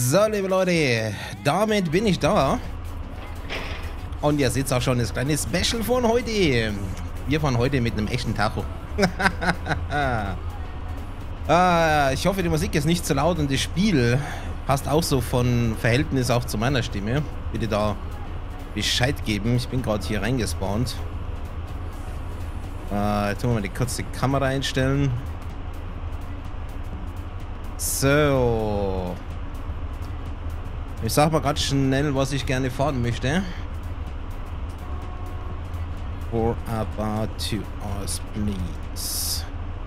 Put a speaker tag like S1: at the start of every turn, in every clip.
S1: So, liebe Leute, damit bin ich da. Und ihr seht auch schon das kleine Special von heute. Wir fahren heute mit einem echten Tacho. Ich hoffe, die Musik ist nicht zu laut und das Spiel passt auch so von Verhältnis auch zu meiner Stimme. Bitte da Bescheid geben. Ich bin gerade hier reingespawnt. Jetzt tun wir mal die kurze Kamera einstellen. So. Ich sag mal ganz schnell, was ich gerne fahren möchte. For about 2 hours, please.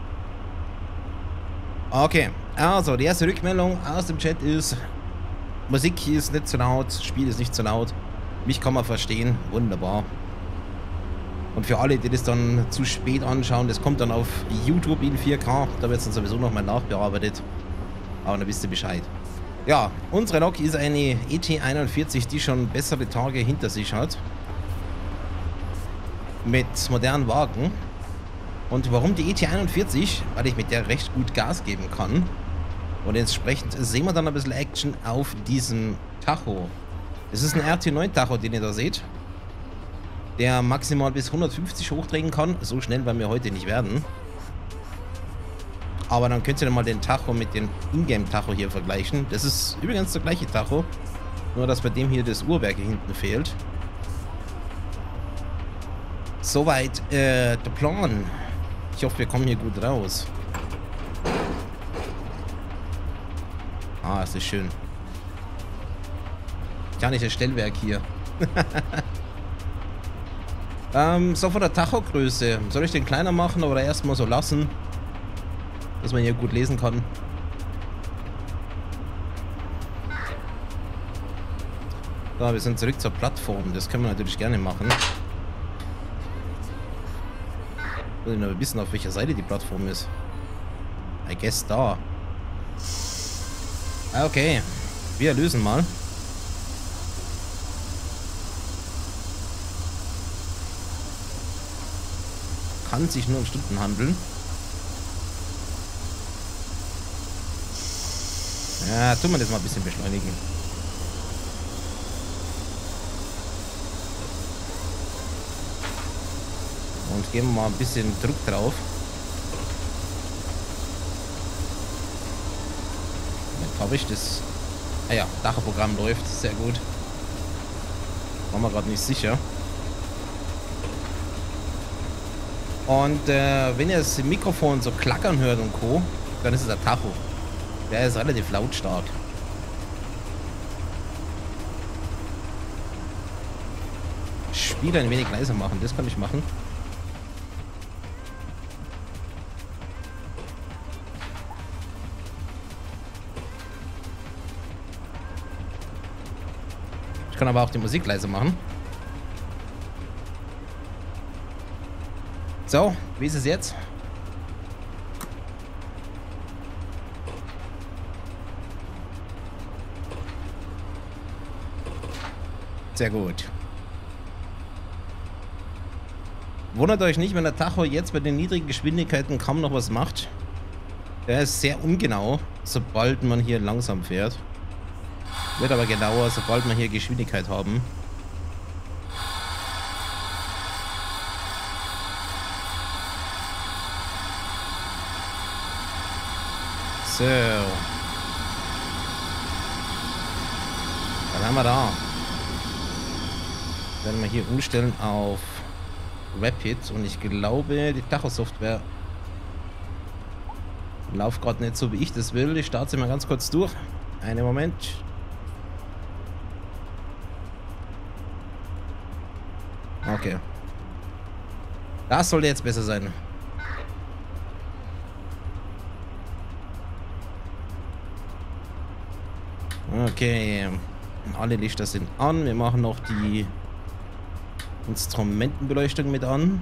S1: Okay, also die erste Rückmeldung aus dem Chat ist: Musik ist nicht zu laut, Spiel ist nicht zu laut. Mich kann man verstehen, wunderbar. Und für alle, die das dann zu spät anschauen, das kommt dann auf YouTube in 4K. Da wird es dann sowieso nochmal nachbearbeitet. Aber dann wisst ihr Bescheid. Ja, unsere Lok ist eine ET41, die schon bessere Tage hinter sich hat. Mit modernen Wagen. Und warum die ET41? Weil ich mit der recht gut Gas geben kann. Und entsprechend sehen wir dann ein bisschen Action auf diesem Tacho. Es ist ein RT9 Tacho, den ihr da seht. Der maximal bis 150 hochdrehen kann. So schnell werden wir heute nicht werden. Aber dann könnt ihr dann mal den Tacho mit dem Ingame-Tacho hier vergleichen. Das ist übrigens der gleiche Tacho. Nur, dass bei dem hier das Uhrwerk hier hinten fehlt. Soweit der Plan. Ich hoffe, wir kommen hier gut raus. Ah, ist das schön. Gar nicht das Stellwerk hier. So von der Tachogröße. Soll ich den kleiner machen oder erstmal so lassen? Dass man hier gut lesen kann. So, wir sind zurück zur Plattform. Das können wir natürlich gerne machen. Ich will nur wissen, auf welcher Seite die Plattform ist. I guess da. Okay. Wir lösen mal. Kann sich nur um Stunden handeln. Ja, tun wir das mal ein bisschen beschleunigen. Und geben wir mal ein bisschen Druck drauf. Jetzt habe ich das. Ah ja, Tachoprogramm läuft, sehr gut. War mir gerade nicht sicher. Und wenn ihr das Mikrofon so klackern hört und Co., dann ist es der Tacho. Der ist relativ lautstark. Spiel ein wenig leiser machen, das kann ich machen. Ich kann aber auch die Musik leiser machen. So, wie ist es jetzt? Sehr gut. Wundert euch nicht, wenn der Tacho jetzt bei den niedrigen Geschwindigkeiten kaum noch was macht. Der ist sehr ungenau, sobald man hier langsam fährt. Wird aber genauer, sobald wir hier Geschwindigkeit haben. So. Was haben wir da? Werden wir hier umstellen auf Rapid und ich glaube, die Tacho-Software läuft gerade nicht so, wie ich das will. Ich starte sie mal ganz kurz durch. Einen Moment. Okay. Das sollte jetzt besser sein. Okay. Alle Lichter sind an. Wir machen noch die Instrumentenbeleuchtung mit an.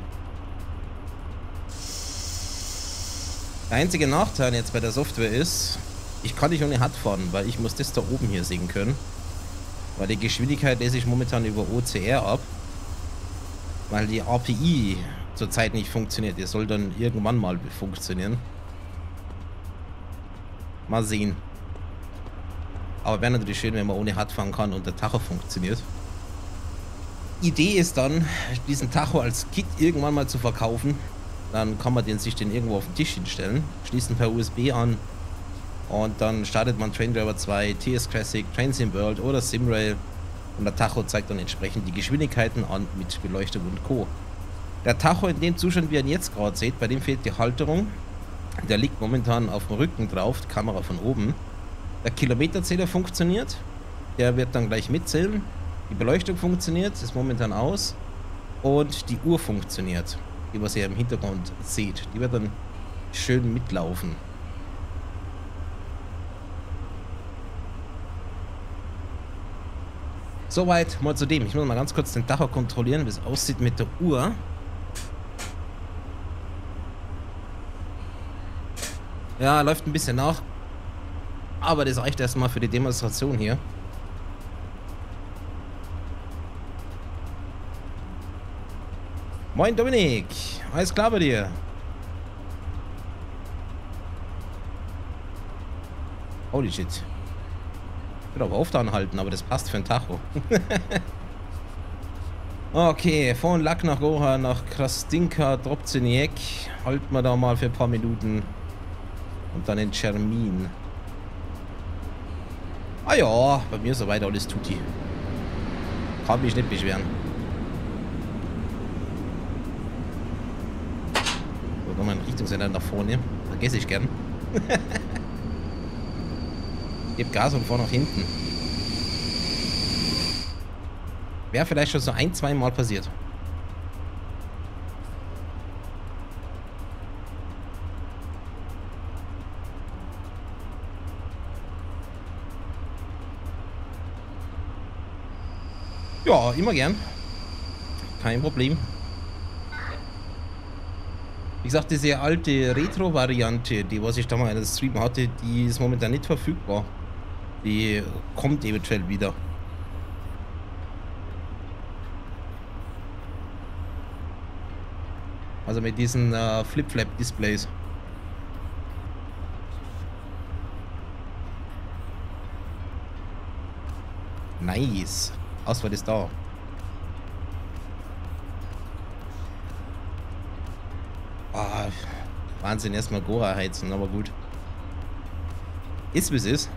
S1: Der einzige Nachteil jetzt bei der Software ist, ich kann nicht ohne HUD fahren, weil ich muss das da oben hier sehen können. Weil die Geschwindigkeit lese ich momentan über OCR ab. Weil die API zurzeit nicht funktioniert. Die soll dann irgendwann mal funktionieren. Mal sehen. Aber wäre natürlich schön, wenn man ohne Hard fahren kann und der Tacho funktioniert. Idee ist dann, diesen Tacho als Kit irgendwann mal zu verkaufen. Dann kann man sich den irgendwo auf den Tisch hinstellen, schließt ihn per USB an und dann startet man Train Driver 2, TS Classic, Train Sim World oder Simrail und der Tacho zeigt dann entsprechend die Geschwindigkeiten an mit Beleuchtung und Co. Der Tacho in dem Zustand, wie ihr ihn jetzt gerade seht, bei dem fehlt die Halterung. Der liegt momentan auf dem Rücken drauf, die Kamera von oben. Der Kilometerzähler funktioniert, der wird dann gleich mitzählen. Die Beleuchtung funktioniert, ist momentan aus und die Uhr funktioniert, die was ihr im Hintergrund seht. Die wird dann schön mitlaufen. Soweit mal zu dem. Ich muss mal ganz kurz den Tacho kontrollieren, wie es aussieht mit der Uhr. Ja, läuft ein bisschen nach. Aber das reicht erstmal für die Demonstration hier. Moin Dominik, alles klar bei dir? Holy shit. Ich will aber oft anhalten, aber das passt für ein Tacho. Okay, von Lack nach Goha nach Krastinka, Drobzeniek. Halten wir da mal für ein paar Minuten. Und dann in Czermin. Ah ja, bei mir soweit alles tutti. Kann mich nicht beschweren. So, nochmal einen Richtungsender nach vorne. Vergesse ich gern. Gib Gas und fahr nach hinten. Wäre vielleicht schon so ein-, zweimal passiert. Ja, immer gern. Kein Problem. Wie gesagt, diese alte Retro-Variante, die was ich da mal in der Stream hatte, die ist momentan nicht verfügbar. Die kommt eventuell wieder. Also mit diesen Flip-Flap-Displays. Nice. Auswahl ist da. Oh, Wahnsinn, erstmal Gora heizen, aber gut. Ist wie es ist.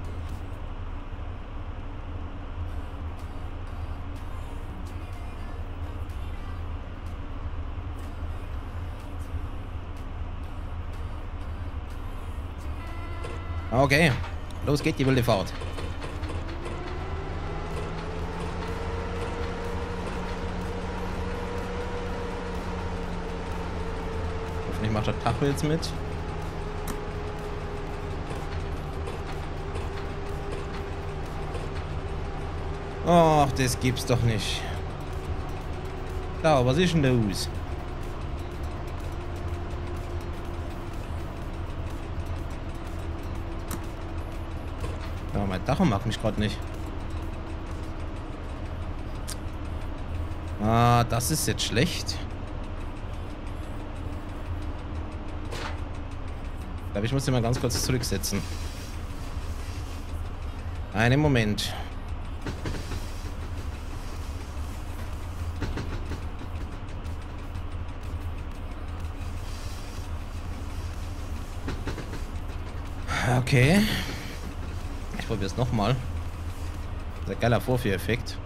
S1: Okay, los geht die wilde Fahrt. Hoffentlich macht der Tacho jetzt mit. Ach, das gibt's doch nicht. Da, was ist denn los? Ja, mein Tacho mag mich gerade nicht. Ah, das ist jetzt schlecht. Ich glaube, ich muss den mal ganz kurz zurücksetzen. Einen Moment. Okay. Ich probiere es nochmal. Sehr geiler Vorführeffekt.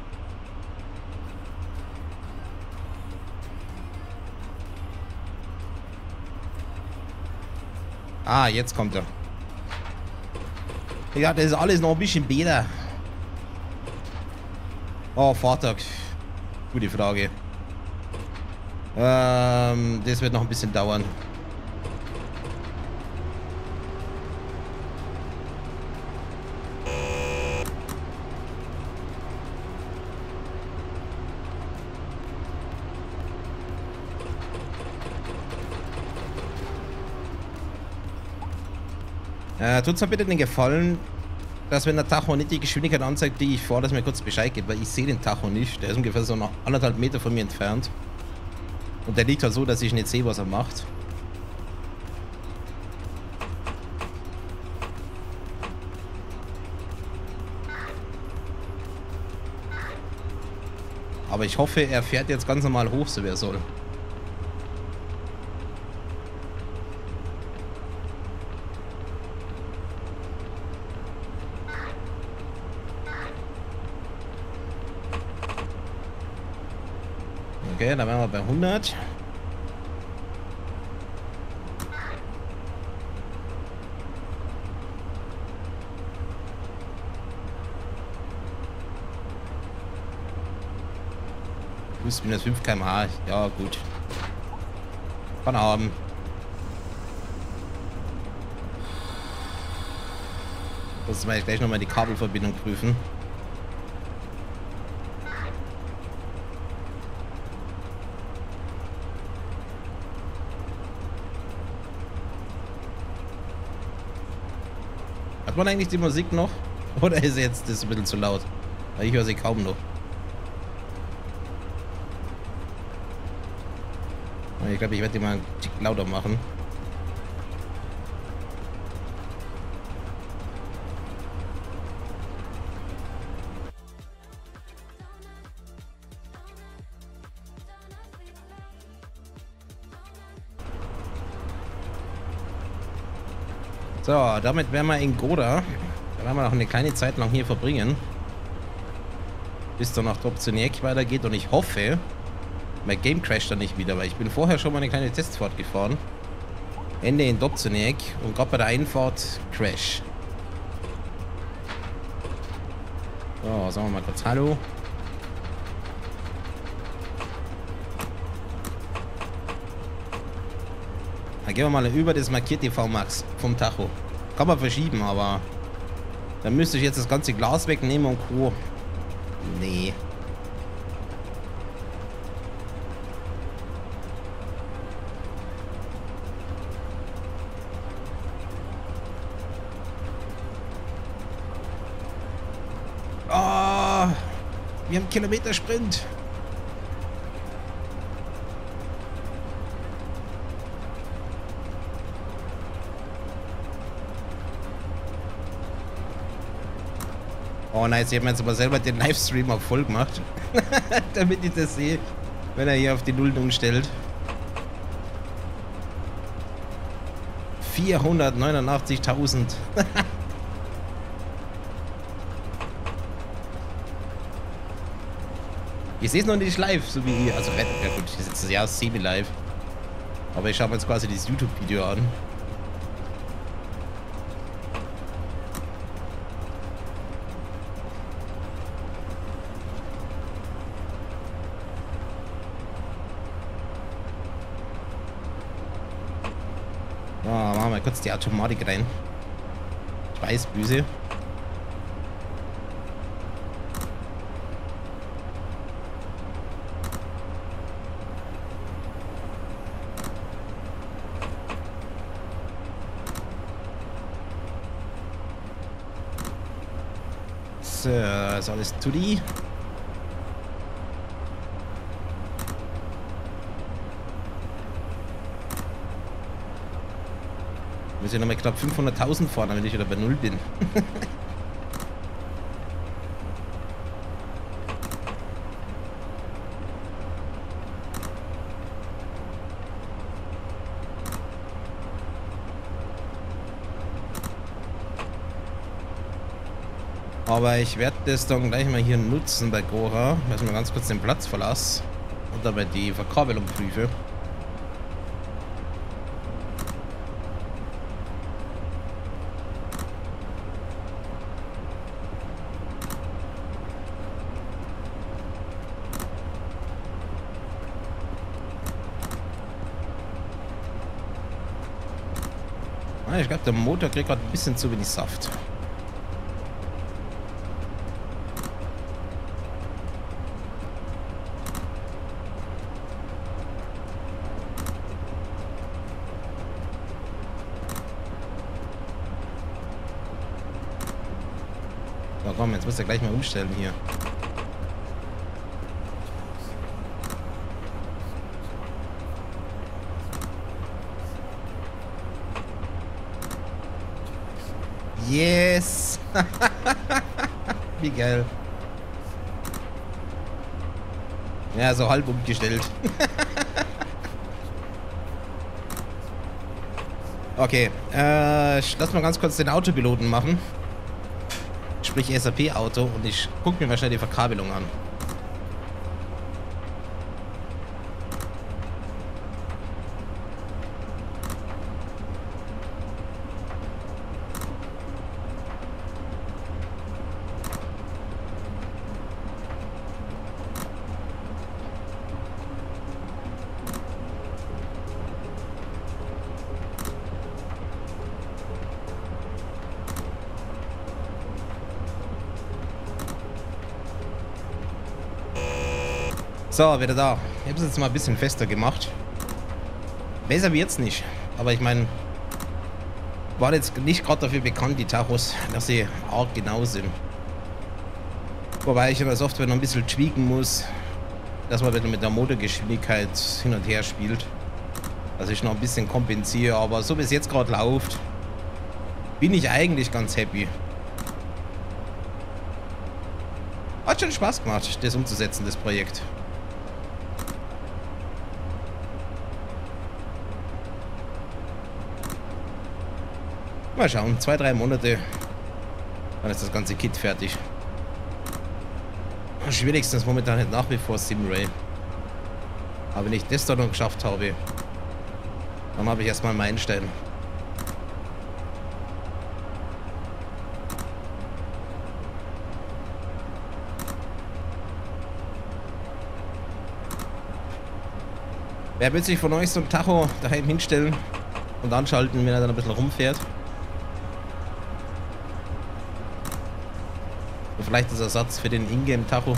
S1: Ah, jetzt kommt er. Ja, das ist alles noch ein bisschen Beta. Oh, Fahrtag. Gute Frage. Das wird noch ein bisschen dauern. Tut's mir bitte den Gefallen, dass wenn der Tacho nicht die Geschwindigkeit anzeigt, die ich fahre, dass mir kurz Bescheid gibt, weil ich sehe den Tacho nicht. Der ist ungefähr so noch 1,5 Meter von mir entfernt. Und der liegt halt so, dass ich nicht sehe, was er macht. Aber ich hoffe, er fährt jetzt ganz normal hoch, so wie er soll. Okay, dann wären wir bei 100. Plus minus 5 km/h. Ja, gut. Kann er haben. Muss man gleich nochmal die Kabelverbindung prüfen. Hat man eigentlich die Musik noch? Oder ist jetzt das ein bisschen zu laut? Weil ich höre sie kaum noch. Ich glaube, ich werde die mal ein Tick lauter machen. So, damit wären wir in Goda. Da werden wir noch eine kleine Zeit lang hier verbringen. Bis dann nach Dobzeniek weitergeht. Und ich hoffe, mein Game crasht dann nicht wieder, weil ich bin vorher schon mal eine kleine Testfahrt gefahren. Ende in Dobzeniek und gerade bei der Einfahrt Crash. So, sagen wir mal kurz Hallo. Dann gehen wir mal über das markierte VMAX vom Tacho. Kann man verschieben, aber dann müsste ich jetzt das ganze Glas wegnehmen und Co. Nee. Oh, wir haben Kilometersprint. Oh nice, ich habe mir jetzt aber selber den Livestream auf voll gemacht. Damit ich das sehe, wenn er hier auf die Nullen umstellt. 489.000. Ich sehe es noch nicht live, so wie ihr. Also, ja gut, ich sitze ja semi-live. Aber ich schaue mir jetzt quasi dieses YouTube-Video an. So, machen wir kurz die Automatik rein. Ich weiß, böse. So, ist alles tutti. Muss ich nochmal knapp 500.000 fahren, damit ich wieder bei Null bin. Aber ich werde das dann gleich mal hier nutzen bei Goha, dass ich mal ganz kurz den Platz verlasse und dabei die Verkabelung prüfe. Ich glaube, der Motor kriegt gerade ein bisschen zu wenig Saft. So, komm, jetzt müsst ihr gleich mal umstellen hier. Yes! Wie geil. Ja, so halb umgestellt. Okay, lass mal ganz kurz den Autopiloten machen. Sprich SAP-Auto und ich gucke mir mal schnell die Verkabelung an. So, wieder da. Ich habe es jetzt mal ein bisschen fester gemacht. Besser wie jetzt nicht. Aber ich meine, war jetzt nicht gerade dafür bekannt, die Tachos, dass sie arg genau sind. Wobei ich in der Software noch ein bisschen tweaken muss, dass man wieder mit der Motorgeschwindigkeit hin und her spielt. Also ich noch ein bisschen kompensiere, aber so wie es jetzt gerade läuft, bin ich eigentlich ganz happy. Hat schon Spaß gemacht, das umzusetzen, das Projekt. Mal schauen, 2-3 Monate, dann ist das ganze Kit fertig. Am schwierigsten ist momentan halt nach wie vor Simray. Aber wenn ich das da noch geschafft habe, dann habe ich erstmal einen Meilenstein. Wer will sich von euch so ein Tacho daheim hinstellen und anschalten, wenn er dann ein bisschen rumfährt? Und vielleicht als Ersatz für den Ingame-Tacho.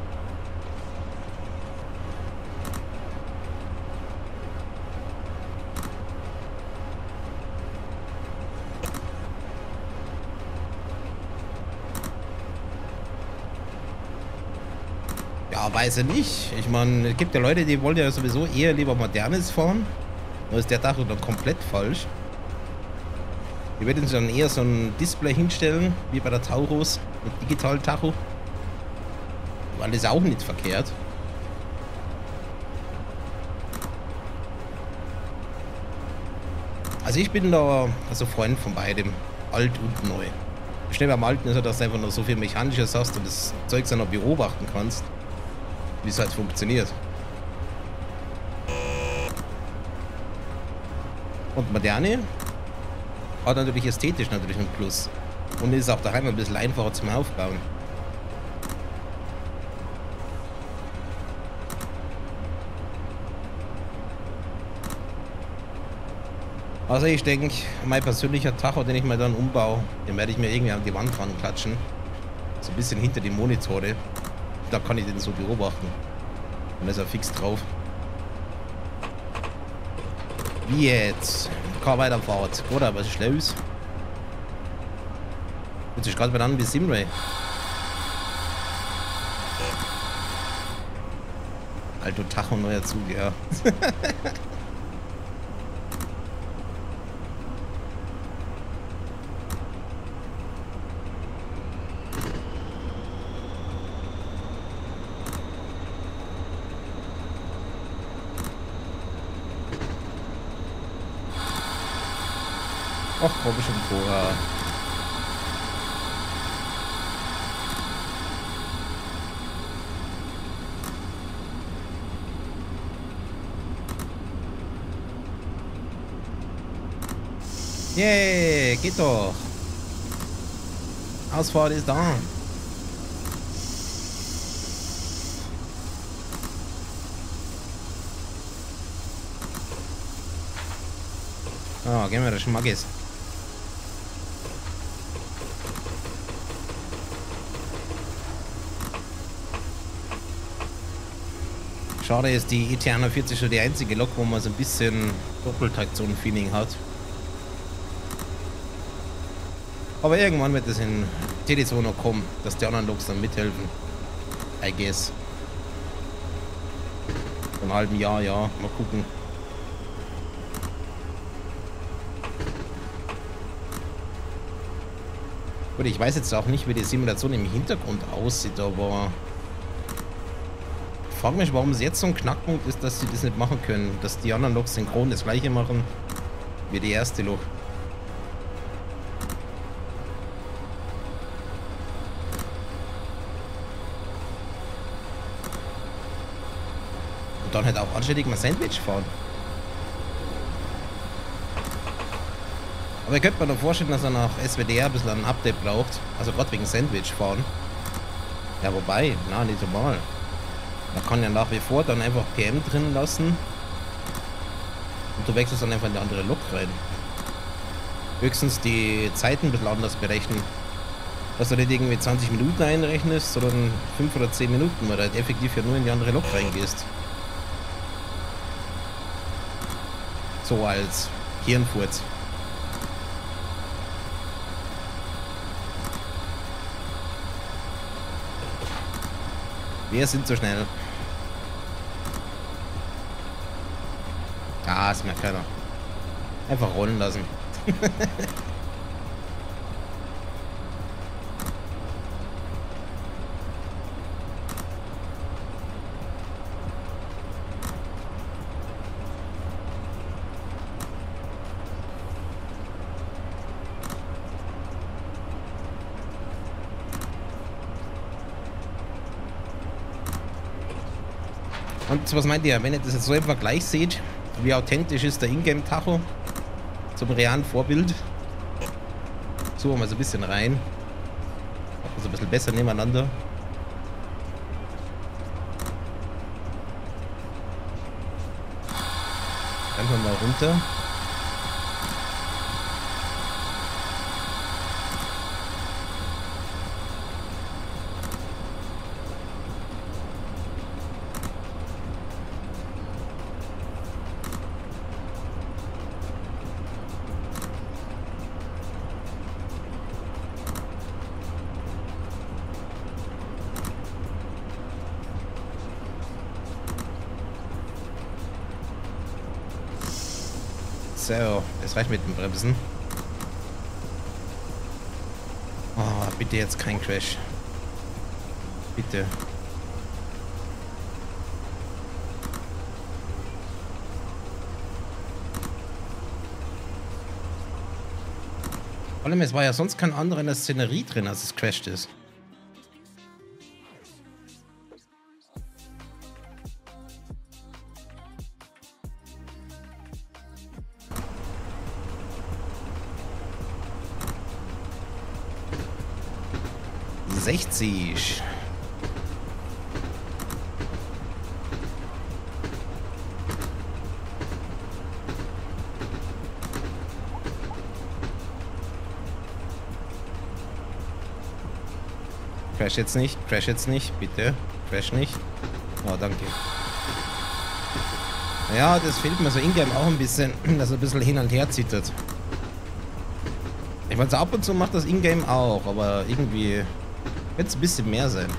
S1: Ja, weiß ich nicht. Ich meine, es gibt ja Leute, die wollen ja sowieso eher lieber Modernes fahren. Da ist der Tacho dann komplett falsch. Die würden sich dann eher so ein Display hinstellen, wie bei der Taurus, mit digitalen Tacho. Weil das ist auch nicht verkehrt. Also ich bin da also Freund von beidem. Alt und neu. Schnell beim Alten ist ja, dass du einfach noch so viel Mechanisches hast und das Zeug dann noch beobachten kannst, wie es halt funktioniert. Und Moderne hat natürlich ästhetisch natürlich ein Plus. Und ist auch daheim ein bisschen einfacher zum Aufbauen. Also ich denke, mein persönlicher Tacho, den ich mir dann umbaue, den werde ich mir irgendwie an die Wand dran klatschen. So ein bisschen hinter die Monitore. Da kann ich den so beobachten. Und da ist er fix drauf. Wie jetzt? Keine Weiterfahrt. Oder was ist los? Hört sich gerade wieder an wie Simray. Alter Tacho, neuer Zug, ja. Ach komm schon, Cora. Yay, geht doch. Ausfahrt ist da. Ah, gehen wir, das Schmackes. Schade ist, die ET41 schon die einzige Lok, wo man so ein bisschen Doppeltraktion-Feeling hat. Aber irgendwann wird es in TD2 noch kommen, dass die anderen Loks dann mithelfen. I guess. In einem halben Jahr, ja. Mal gucken. Gut, ich weiß jetzt auch nicht, wie die Simulation im Hintergrund aussieht, aber frage mich, warum es jetzt so ein Knackpunkt ist, dass sie das nicht machen können. Dass die anderen Loks synchron das gleiche machen wie die erste Lok. Und dann halt auch anständig mal Sandwich fahren. Aber ich könnte mir doch vorstellen, dass er nach SWDR ein bisschen ein Update braucht. Also gerade wegen Sandwich fahren. Ja, wobei, na, nicht so mal. Man kann ja nach wie vor dann einfach PM drin lassen. Und du wechselst dann einfach in die andere Lok rein. Höchstens die Zeiten ein bisschen anders berechnen. Dass du nicht irgendwie 20 Minuten einrechnest, sondern 5 oder 10 Minuten, weil du halt effektiv ja nur in die andere Lok reingehst. So als Hirnfurz. Wir sind so schnell. Ah, ist mir keiner. Einfach rollen lassen. Und was meint ihr, wenn ihr das jetzt so im Vergleich seht, wie authentisch ist der Ingame-Tacho zum realen Vorbild? So, mal so ein bisschen rein. Also ein bisschen besser nebeneinander. Dann wir mal runter. So, es reicht mit dem Bremsen. Oh, bitte jetzt kein Crash. Bitte. Vor allem, es war ja sonst kein anderer in der Szenerie drin, als es crasht ist. Crash jetzt nicht, bitte. Crash nicht. Oh, danke. Ja, das fehlt mir so in-game auch ein bisschen, dass er ein bisschen hin und her zittert. Ich meine, so ab und zu macht das in-game auch, aber irgendwie wird es ein bisschen mehr sein.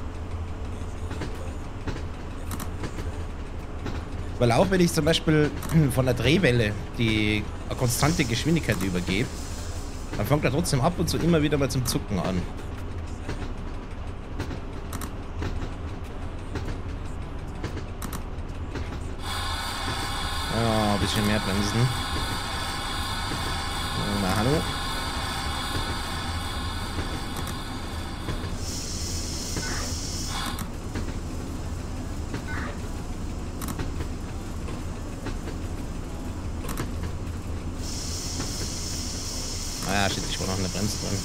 S1: Weil auch wenn ich zum Beispiel von der Drehwelle die konstante Geschwindigkeit übergebe, dann fängt er trotzdem ab und zu immer wieder mal zum Zucken an. Ja, ein bisschen mehr bremsen. Mal hallo. Ah ja, shit, ich war noch eine Bremse drin.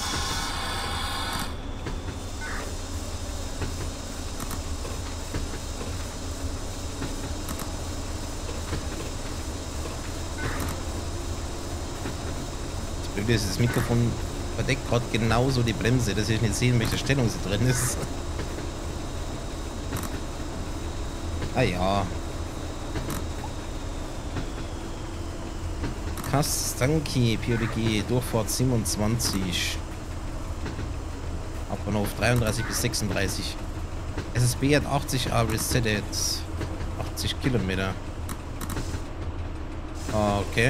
S1: Das Blöde ist, das Mikrofon verdeckt gerade genauso die Bremse, dass ich nicht sehen, in welcher Stellung sie drin ist. Ah ja. Kastanki, PODG, Durchfahrt 27. Abbahnhof 33 bis 36. SSB hat 80 resettet. 80 Kilometer. Okay.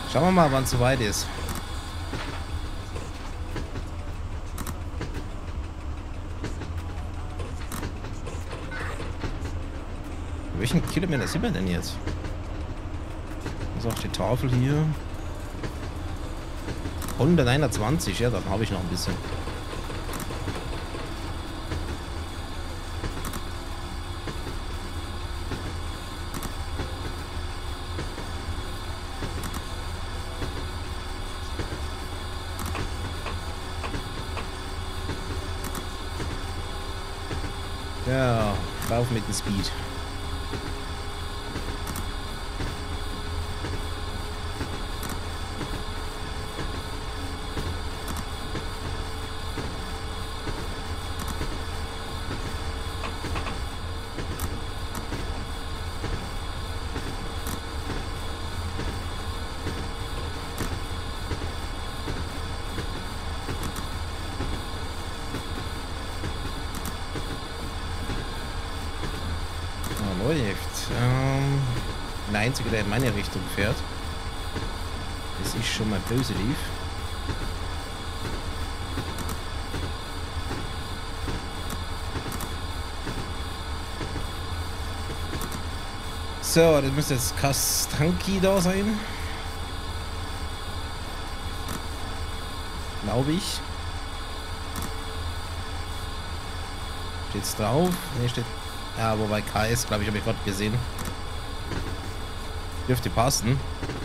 S1: Schauen wir mal, wann es soweit ist. Welchen Kilometer sind wir denn jetzt? Das ist auch die Tafel hier. 121, ja, dann habe ich noch ein bisschen. Ja, lauf mit dem Speed. Läuft. Der Einzige, der in meine Richtung fährt, bis ich schon mal böse lief. So, das müsste jetzt Kastanki da sein. Glaube ich. Steht's drauf? Ne, steht. Ja, wobei KS, glaube ich, habe ich gerade gesehen. Dürfte passen.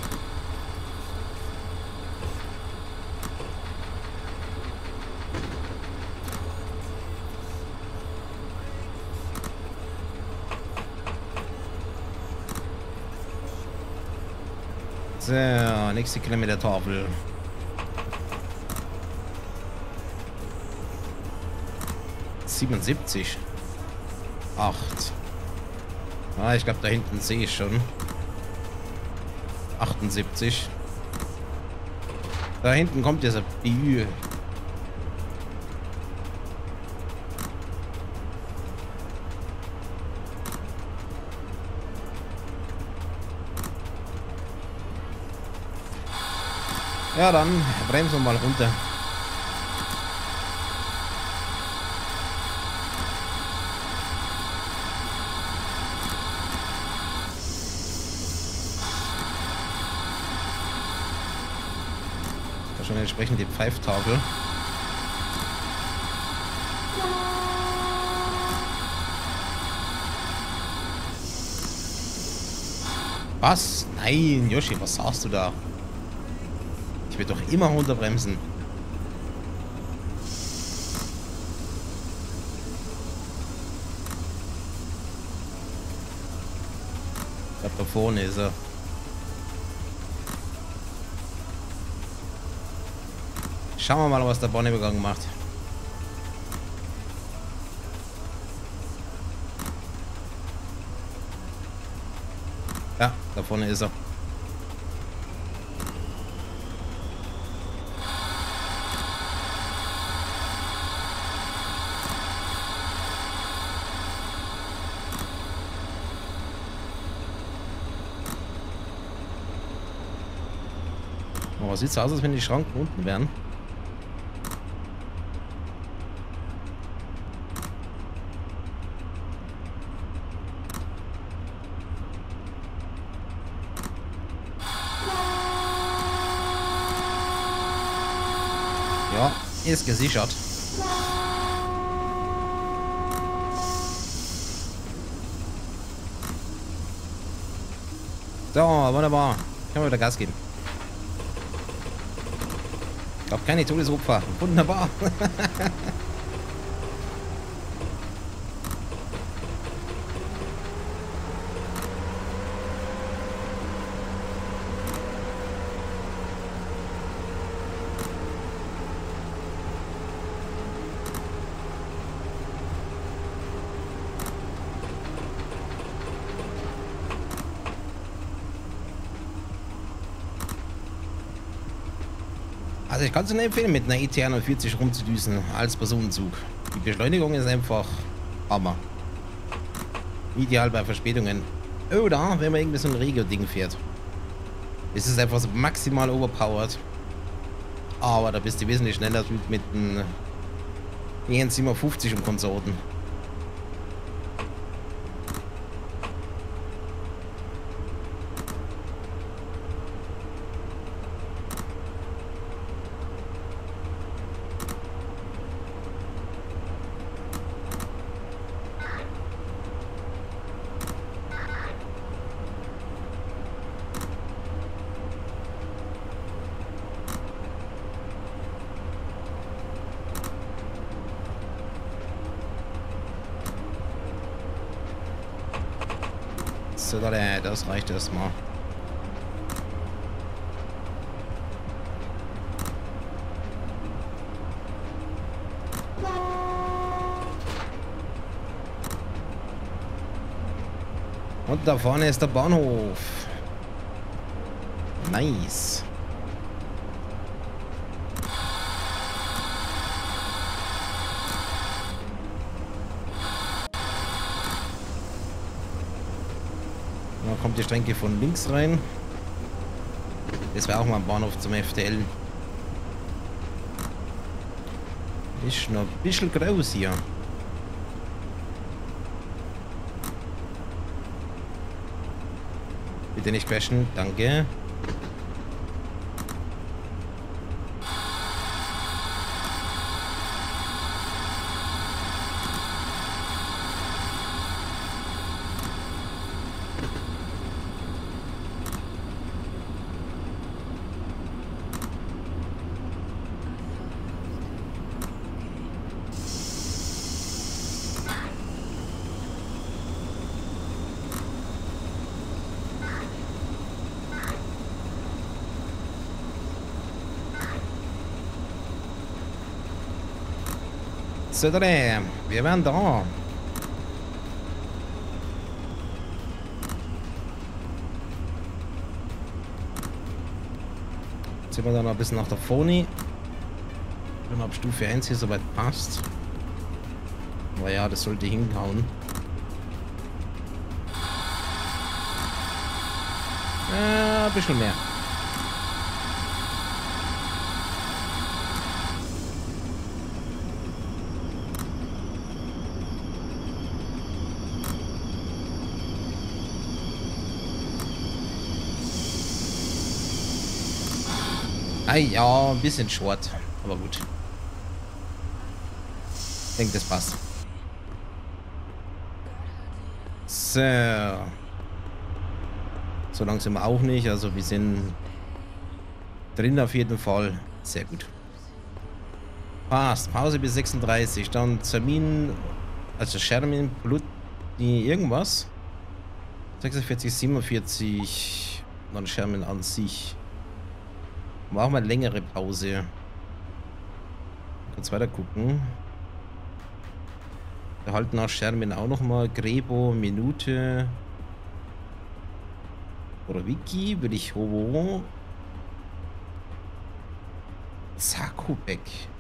S1: So, nächste Kilometer-Tafel. ...77. 8. Ah, ich glaube, da hinten sehe ich schon. 78. Da hinten kommt dieser BÜ. Ja, dann bremsen wir mal runter. Schon entsprechend die Pfeiftafel. Was? Nein, Yoshi, was sagst du da? Ich will doch immer runterbremsen. Ich glaube, da vorne ist er. Schauen wir mal, was der Bonnebegang macht. Ja, da vorne ist er. Oh, sieht so aus, als wenn die Schranken unten wären. Ja, ist gesichert. So, wunderbar. Können wir wieder Gas geben. Ich glaube, keine Todesopfer. Wunderbar. Also ich kann es nur empfehlen, mit einer ET41 rumzudüsen als Personenzug. Die Beschleunigung ist einfach Hammer. Ideal bei Verspätungen. Oder wenn man irgendwie so ein Regio-Ding fährt. Es ist einfach so maximal overpowered. Aber da bist du wesentlich schneller mit einem EN750 und Konsorten. So, das reicht erstmal. Und da vorne ist der Bahnhof. Nice. Da kommt die Strecke von links rein. Das wäre auch mal ein Bahnhof zum FTL. Ist noch ein bisschen groß hier. Bitte nicht crashen, danke. So, wir wären da. Jetzt sind wir dann noch ein bisschen nach da vorne. Wenn man ab Stufe 1 hier soweit passt. Aber ja, das sollte hinhauen. Ein bisschen mehr. Ja, ein bisschen short, aber gut. Ich denke, das passt. So. So lang sind wir auch nicht, also wir sind drin auf jeden Fall. Sehr gut. Passt. Pause bis 36. Dann Termin, also Schermin, Blut, irgendwas. 46, 47. Dann Schermin an sich. Machen wir eine längere Pause. Kurz weiter gucken. Wir halten nach Schermin auch noch mal. Grebo, Minute. Oder Wiki, will ich Hobo. Zakubek.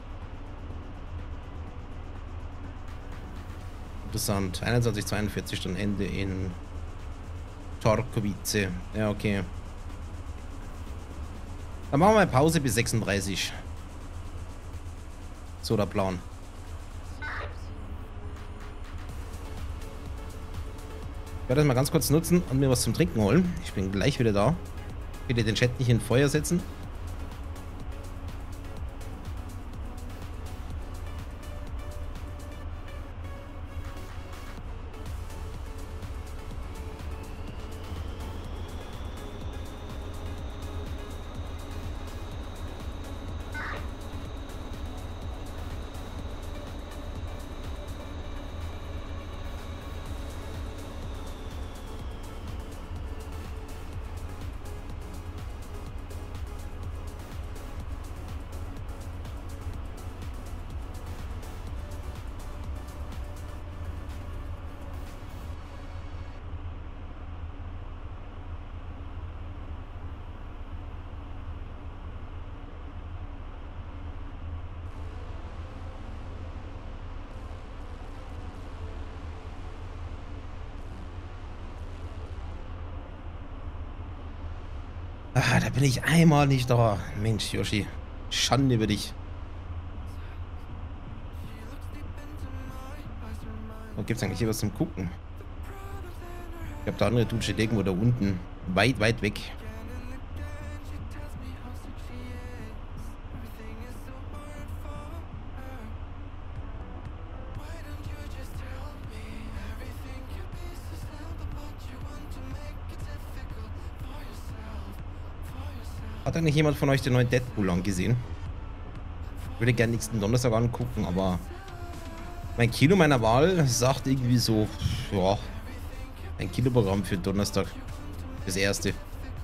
S1: Interessant. 21, 42 Stunden Ende in Torkowice. Ja, okay. Dann machen wir Pause bis 36. So der Plan. Ich werde das mal ganz kurz nutzen und mir was zum Trinken holen. Ich bin gleich wieder da. Bitte den Chat nicht in Feuer setzen. Ah, da bin ich einmal nicht da. Mensch, Yoshi. Schande über dich. Wo gibt's eigentlich hier was zum Gucken? Ich glaube, der andere Dude steht irgendwo da unten. Weit, weit weg. Hat eigentlich jemand von euch den neuen Deadpool angesehen? Ich würde gerne nächsten Donnerstag angucken, aber mein Kino meiner Wahl sagt irgendwie so, ja, ein Kinoprogramm für Donnerstag. Das erste.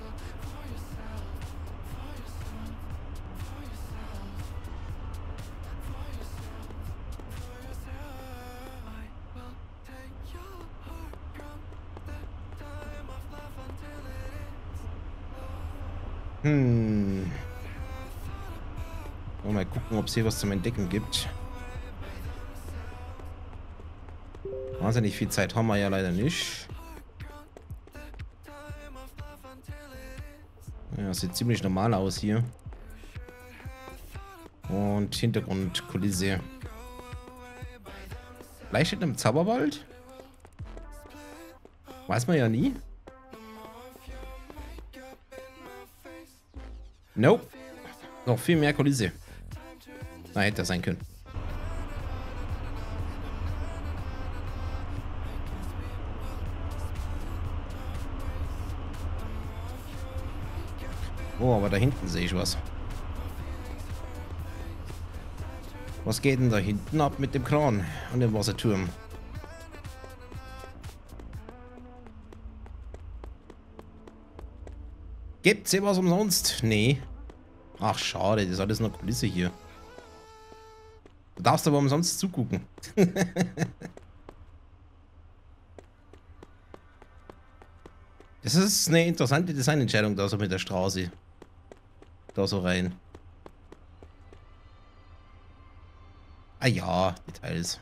S1: Mal gucken, ob es hier was zum Entdecken gibt. Wahnsinnig viel Zeit haben wir ja leider nicht. Ja, sieht ziemlich normal aus hier. Und Hintergrundkulisse. Vielleicht steht im Zauberwald? Weiß man ja nie. Nope. Noch viel mehr Kulisse. Na, hätte das sein können. Oh, aber da hinten sehe ich was. Was geht denn da hinten ab mit dem Kran und dem Wasserturm? Gibt's hier was umsonst? Nee. Ach, schade, das ist alles nur Kulisse hier. Du darfst aber umsonst zugucken. Das ist eine interessante Designentscheidung da so mit der Straße. Da so rein. Ah ja, Details.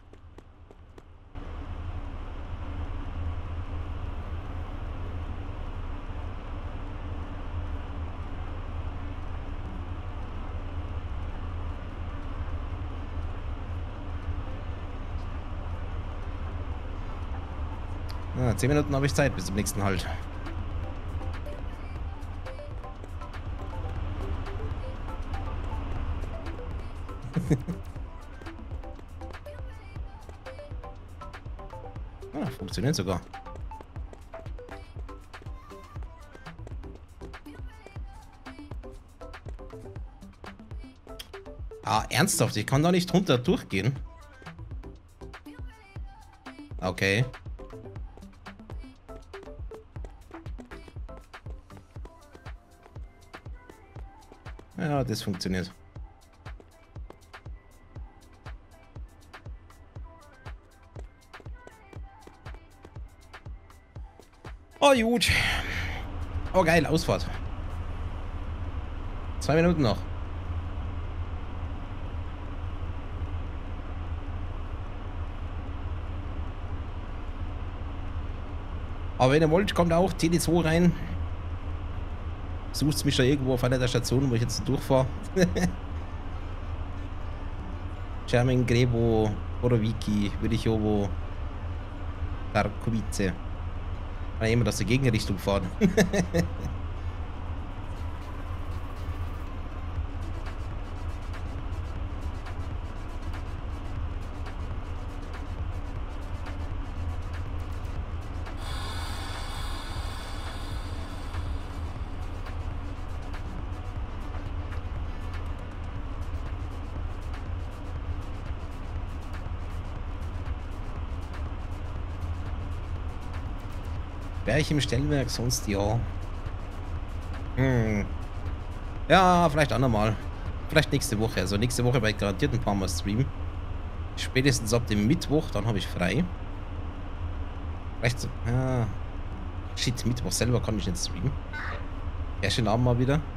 S1: Ja, 10 Minuten habe ich Zeit bis zum nächsten Halt. Ah, funktioniert sogar. Ah, ernsthaft? Ich kann da nicht drunter durchgehen. Okay. Ja, das funktioniert. Oh, gut. Oh, geil, Ausfahrt. 2 Minuten noch. Aber wenn ihr wollt, kommt auch TD2 rein. Sucht mich da irgendwo auf einer der Stationen, wo ich jetzt durchfahre. Čermín, Grebo, Borovíky, Vyrychovo, Tarkovice. Kann jemand aus der Gegenrichtung fahren. Wäre ich im Stellwerk sonst, ja. Ja, vielleicht andermal. Vielleicht nächste Woche. Also nächste Woche werde ich garantiert ein paar Mal streamen. Spätestens ab dem Mittwoch, dann habe ich frei. Vielleicht so. Ja. Shit, Mittwoch selber kann ich nicht streamen. Ersten Abend mal wieder.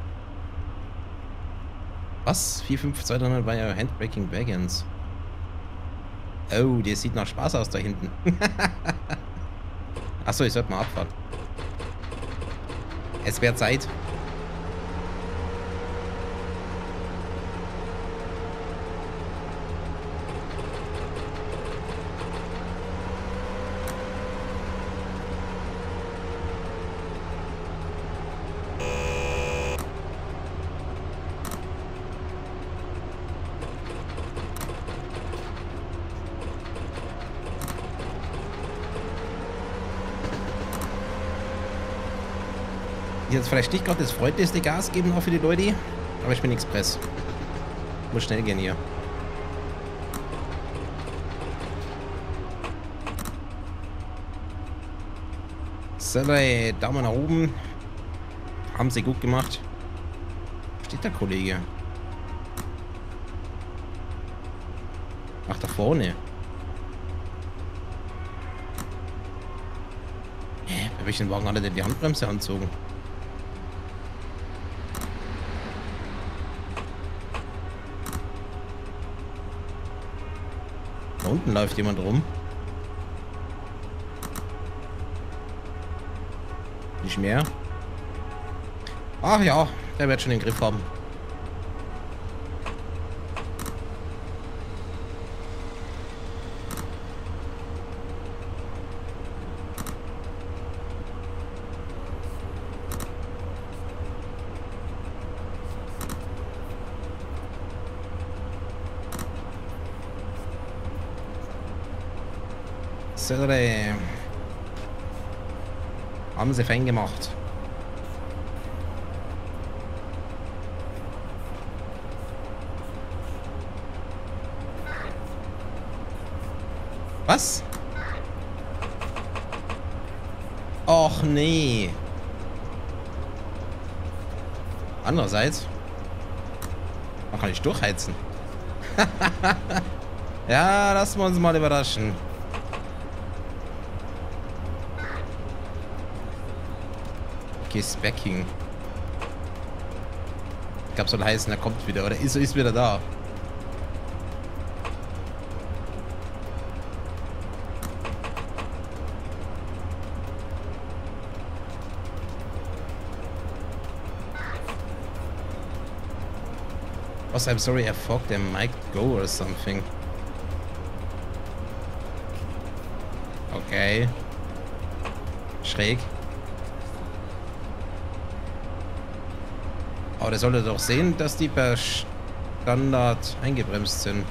S1: Was? 45200 war ja Handbreaking Baggins. Oh, der sieht nach Spaß aus da hinten. Achso, ich sollte mal abfahren. Es wäre Zeit. Jetzt vielleicht nicht gerade das freundlichste Gas geben auch für die Leute, aber ich bin Express. Muss schnell gehen hier. So, Daumen nach oben. Haben sie gut gemacht. Wo steht der Kollege? Ach, da vorne. Bei welchen Wagen hat er denn die Handbremse anzogen? Da unten läuft jemand rum. Nicht mehr. Ach ja, der wird schon den Griff haben. So, haben sie fein gemacht. Was? Och nee. Andererseits, man kann nicht durchheizen. Ja, lassen wir uns mal überraschen. Okay, Specking. Ich glaube, soll heißen, er kommt wieder. Oder ist wieder da. Was? I'm sorry, I thought there might go or something. Okay. Schräg. Aber der sollte doch sehen, dass die per Standard eingebremst sind.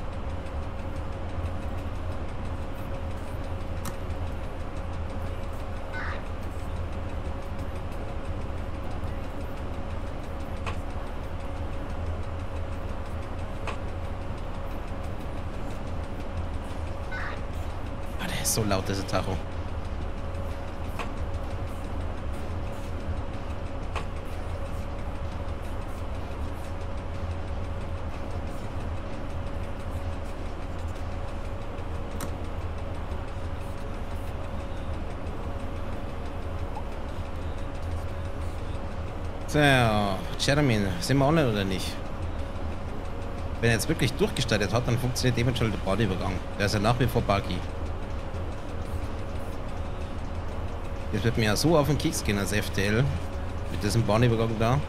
S1: Ah, der ist so laut, dieser Tacho. So, Jeremy, sind wir online oder nicht? Wenn er jetzt wirklich durchgestartet hat, dann funktioniert eventuell der Bahnübergang. Der ist ja nach wie vor buggy. Das wird mir ja so auf den Keks gehen als FTL. Mit diesem Bahnübergang da.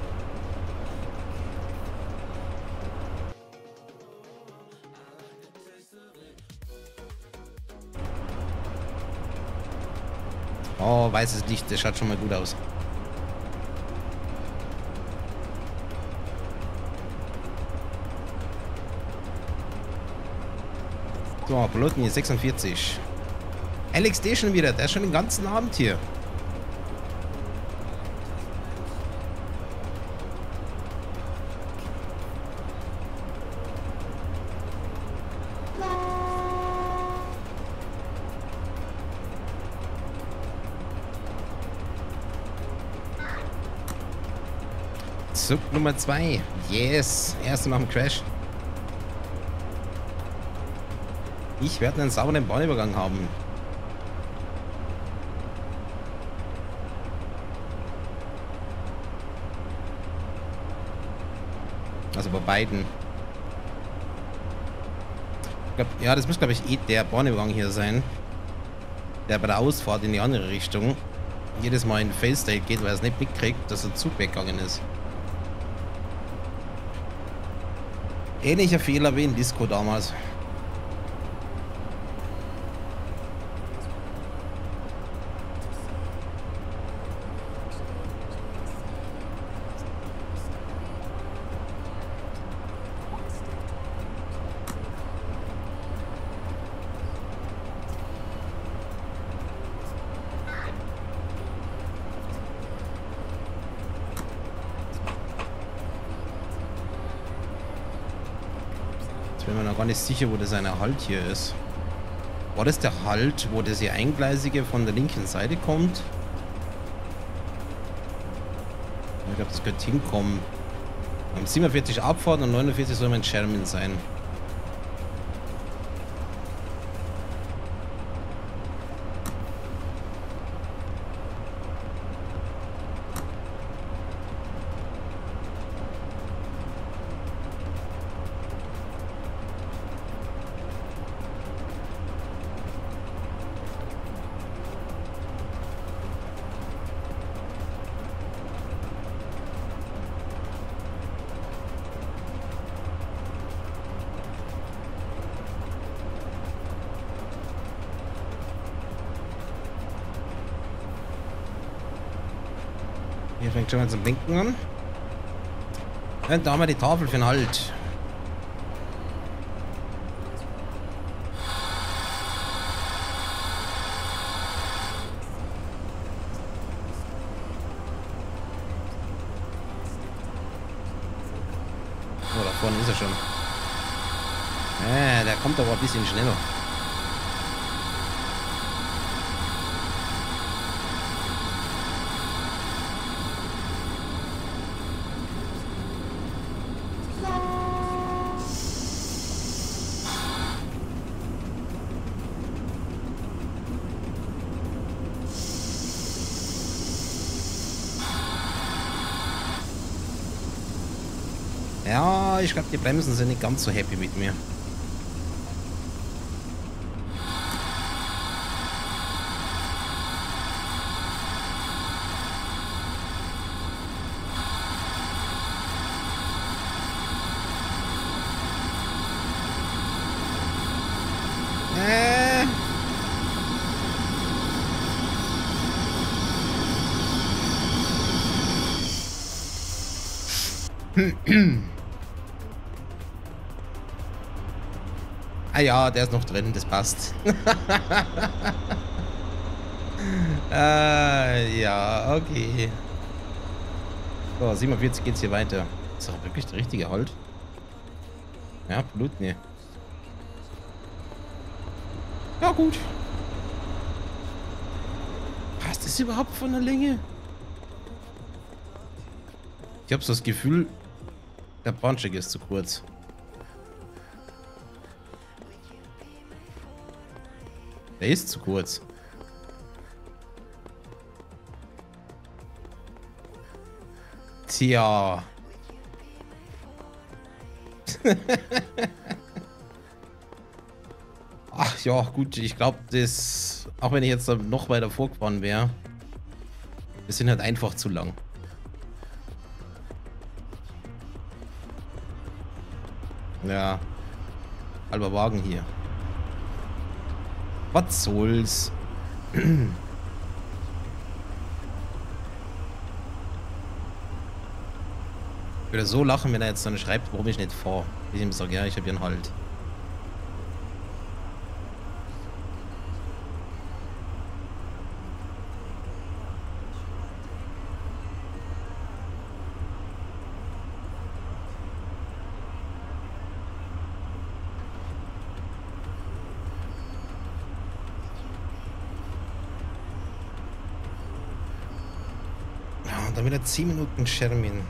S1: Oh, weißes Licht, das schaut schon mal gut aus. So, Piloten hier 46. LXD schon wieder, der ist schon den ganzen Abend hier. Zug Nummer 2. Yes, erste nach dem Crash. Ich werde einen sauberen Bahnübergang haben. Also bei beiden. Ich glaub, ja, das muss, glaube ich, der Bahnübergang hier sein. Der bei der Ausfahrt in die andere Richtung jedes Mal in Fail State geht, weil er es nicht mitkriegt, dass der Zug weggegangen ist. Ähnlicher Fehler wie in Disco damals. bin mir noch gar nicht sicher, wo das eine Halt hier ist. War das der Halt, wo das hier Eingleisige von der linken Seite kommt? Ich glaube, das könnte hinkommen. Am 47 Abfahrt und 49 soll mein Schermen sein. Hier fängt schon mal zum Blinken an. Und da haben wir die Tafel für den Halt. Oh, da vorne ist er schon. Der kommt aber ein bisschen schneller. Ja, ich glaube, die Bremsen sind nicht ganz so happy mit mir. Ah ja, der ist noch drin, das passt. Ja, okay. So, 47 geht's hier weiter. Ist doch wirklich der richtige Halt? Ja, Blut, ne. Ja, gut. Passt das überhaupt von der Länge? Ich habe so das Gefühl, der Bahnsteig ist zu kurz. Der ist zu kurz. Tja. Ach ja, gut, ich glaube, das, auch wenn ich jetzt noch weiter vorgefahren wäre, wir sind halt einfach zu lang. Ja. Halber Wagen hier. Was soll's? Ich würde so lachen, wenn er jetzt dann schreibt, warum ich nicht fahre. Ich ihm sage, ja, ich habe hier einen Halt. Und dann wieder 10 Minuten Schermin.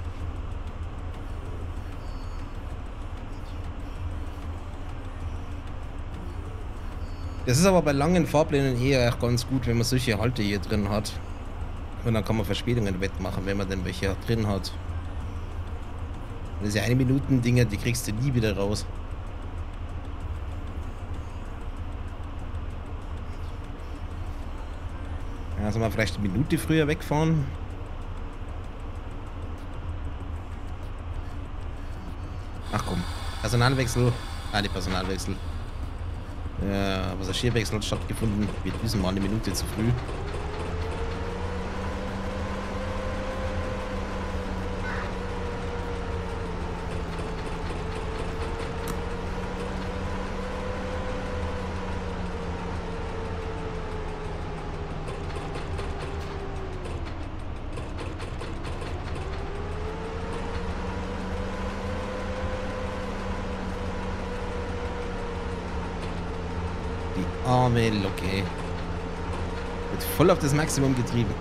S1: Das ist aber bei langen Fahrplänen eher auch ganz gut, wenn man solche Halte hier drin hat. Und dann kann man Verspätungen wettmachen, wenn man denn welche drin hat. Das sind ja 1-Minuten-Dinger, die kriegst du nie wieder raus. Ja, soll man vielleicht eine Minute früher wegfahren? Ach komm, Personalwechsel. Ah, die Personalwechsel. Ja, Passagierwechsel hat stattgefunden. Wir düsen mal eine Minute zu früh. arme Lok, ey. Wird voll auf das Maximum getrieben.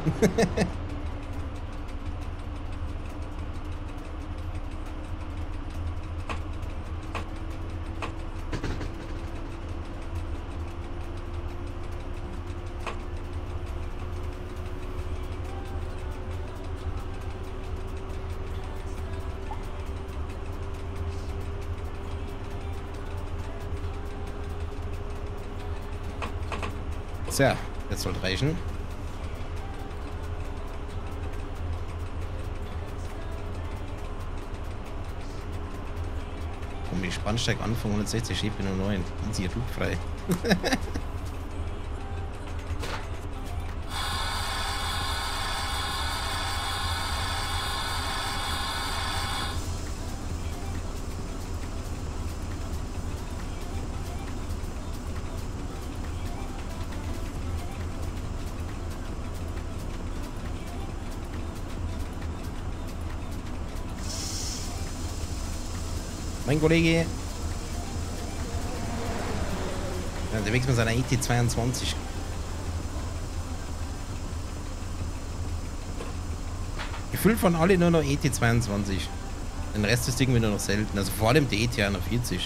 S1: Tja, jetzt sollte reichen. Und die Spannsteig Anfang 160 steht nur 9. Easy, flugfrei. Mein Kollege. Ja, der wächst mit seiner ET22. Gefüllt von alle nur noch ET22. Den Rest ist irgendwie nur noch selten. Also vor allem die ET41.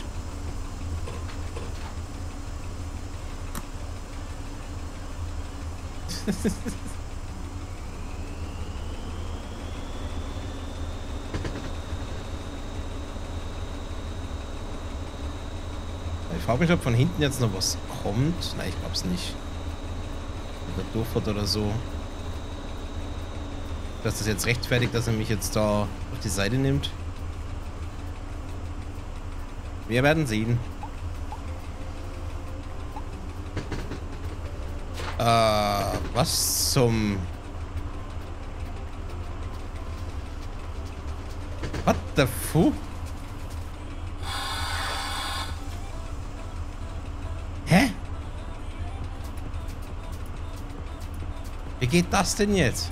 S1: Ich frage mich, ob von hinten jetzt noch was kommt. Nein, ich glaube es nicht. Oder durchfährt oder so. Dass das jetzt rechtfertigt, dass er mich jetzt da auf die Seite nimmt. Wir werden sehen. Was zum... What the fuck? Hä? Wie geht das denn jetzt?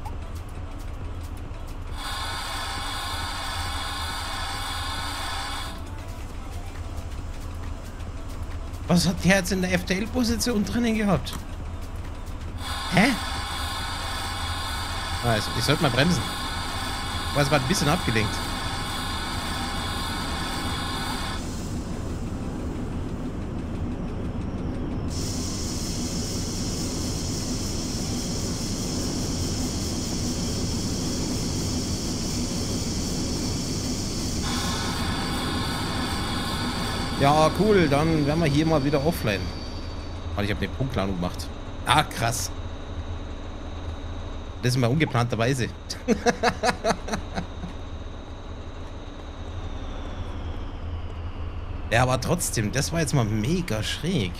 S1: Was hat der jetzt in der FTL-Position drinnen gehabt? Hä? Also, ich sollte mal bremsen. Ich war gerade ein bisschen abgelenkt. Ja, cool, dann werden wir hier mal wieder offline. Weil ich habe eine Punktlandung gemacht. Ah, krass. Das ist mal ungeplanterweise. Ja, aber trotzdem, das war jetzt mal mega schräg.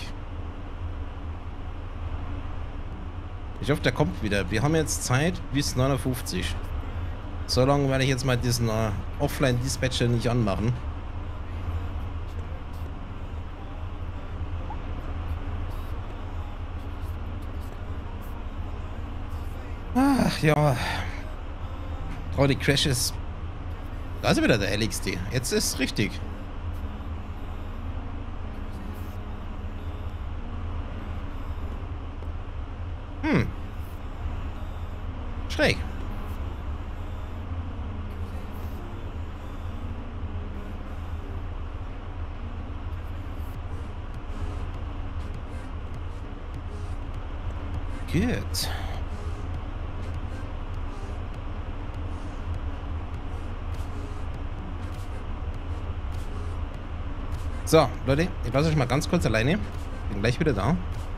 S1: Ich hoffe, der kommt wieder. Wir haben jetzt Zeit bis 59. So lange werde ich jetzt mal diesen Offline-Dispatcher nicht anmachen. Ach ja. Oh, die Crashes. Da ist wieder der LXD. Jetzt ist es richtig. Schräg. Gut. So, Leute, ich lasse euch mal ganz kurz alleine. Bin gleich wieder da.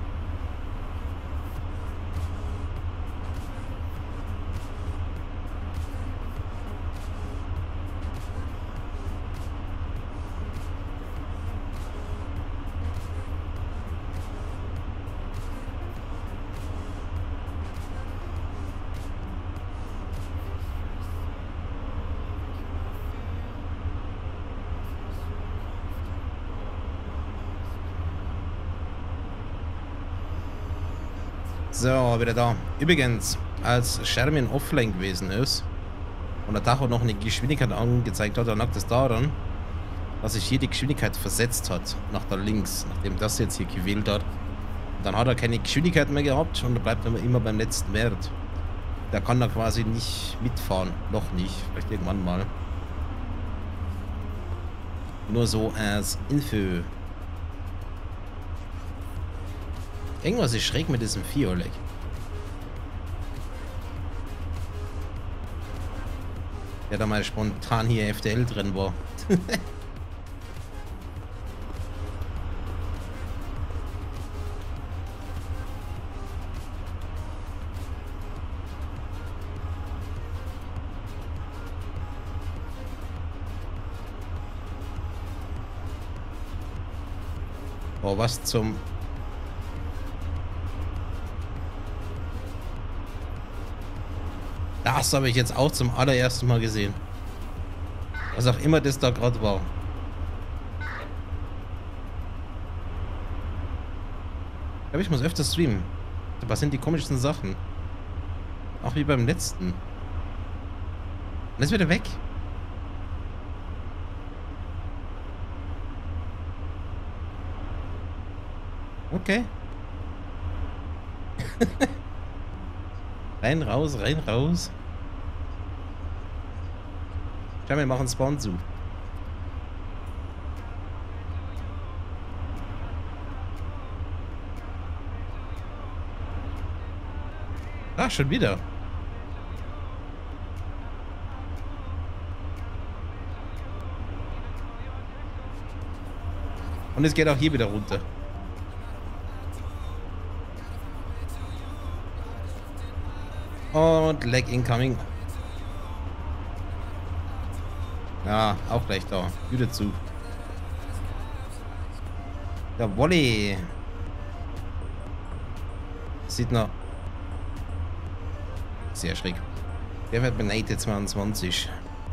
S1: So, wieder da. Übrigens, als Sherman offline gewesen ist und der Tacho noch eine Geschwindigkeit angezeigt hat, dann lag das daran, dass sich hier die Geschwindigkeit versetzt hat, nach da links, nachdem das jetzt hier gewählt hat. Dann hat er keine Geschwindigkeit mehr gehabt und bleibt immer beim letzten Wert. Da kann er quasi nicht mitfahren. Noch nicht. Vielleicht irgendwann mal. Nur so als Info. Irgendwas ist schräg mit diesem Vieh, Oleg. Der da mal spontan hier FTL drin war. Oh, was zum... Das habe ich jetzt auch zum allerersten Mal gesehen. Was auch immer das da gerade war. Ich glaube, ich muss öfter streamen. Was sind die komischsten Sachen? Auch wie beim letzten. Und ist wieder weg. Okay. Rein, raus, rein, raus. Schau, wir machen Spawn zu. Ah, schon wieder. Und es geht auch hier wieder runter. Und Lag incoming. Ja, auch gleich da. Wieder zu. Jawolle. Sieht noch sehr schräg. Der wird beneidet 22.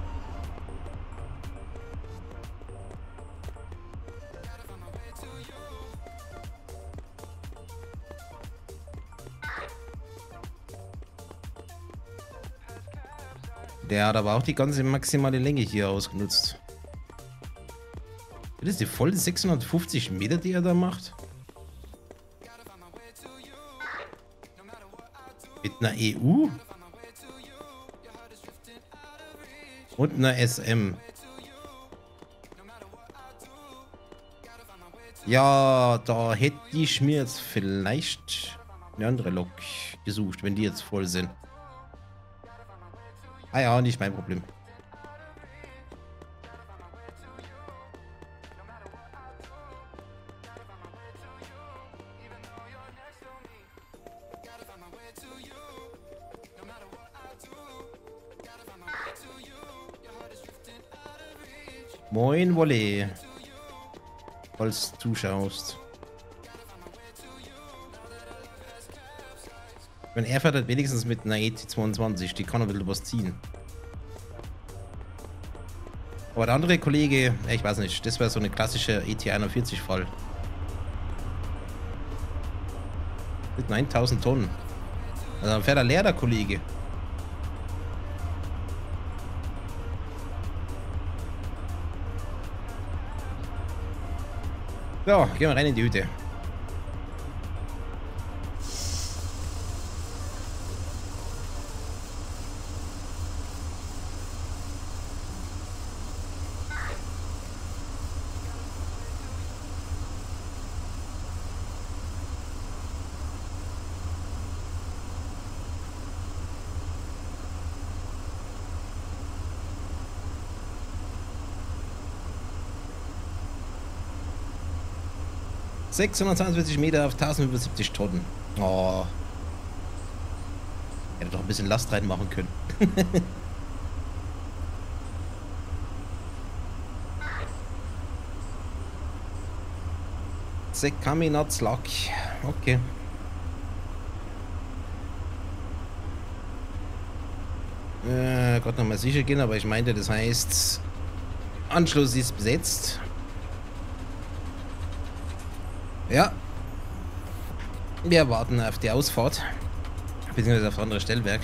S1: Der hat aber auch die ganze maximale Länge hier ausgenutzt. Das ist die volle 650 Meter, die er da macht. Mit einer EU und einer SM. Ja, da hätte ich mir jetzt vielleicht eine andere Lok gesucht, wenn die jetzt voll sind. Ah ja, nicht mein Problem. Moin, Wolle. Falls du zuschaust. Wenn er fährt halt wenigstens mit einer ET22, die kann ein bisschen was ziehen. Aber der andere Kollege, ich weiß nicht, das wäre so eine klassische ET41-Fall. Mit 9000 Tonnen. Also dann fährt er leer, der Kollege. So, gehen wir rein in die Hütte. ...642 Meter auf 1075 Tonnen. Oh. Hätte doch ein bisschen Last reinmachen können. Sekami not luck. Okay. Gott, nochmal sicher gehen, aber ich meinte, das heißt... Anschluss ist besetzt. Ja. Wir warten auf die Ausfahrt. Beziehungsweise auf das andere Stellwerk.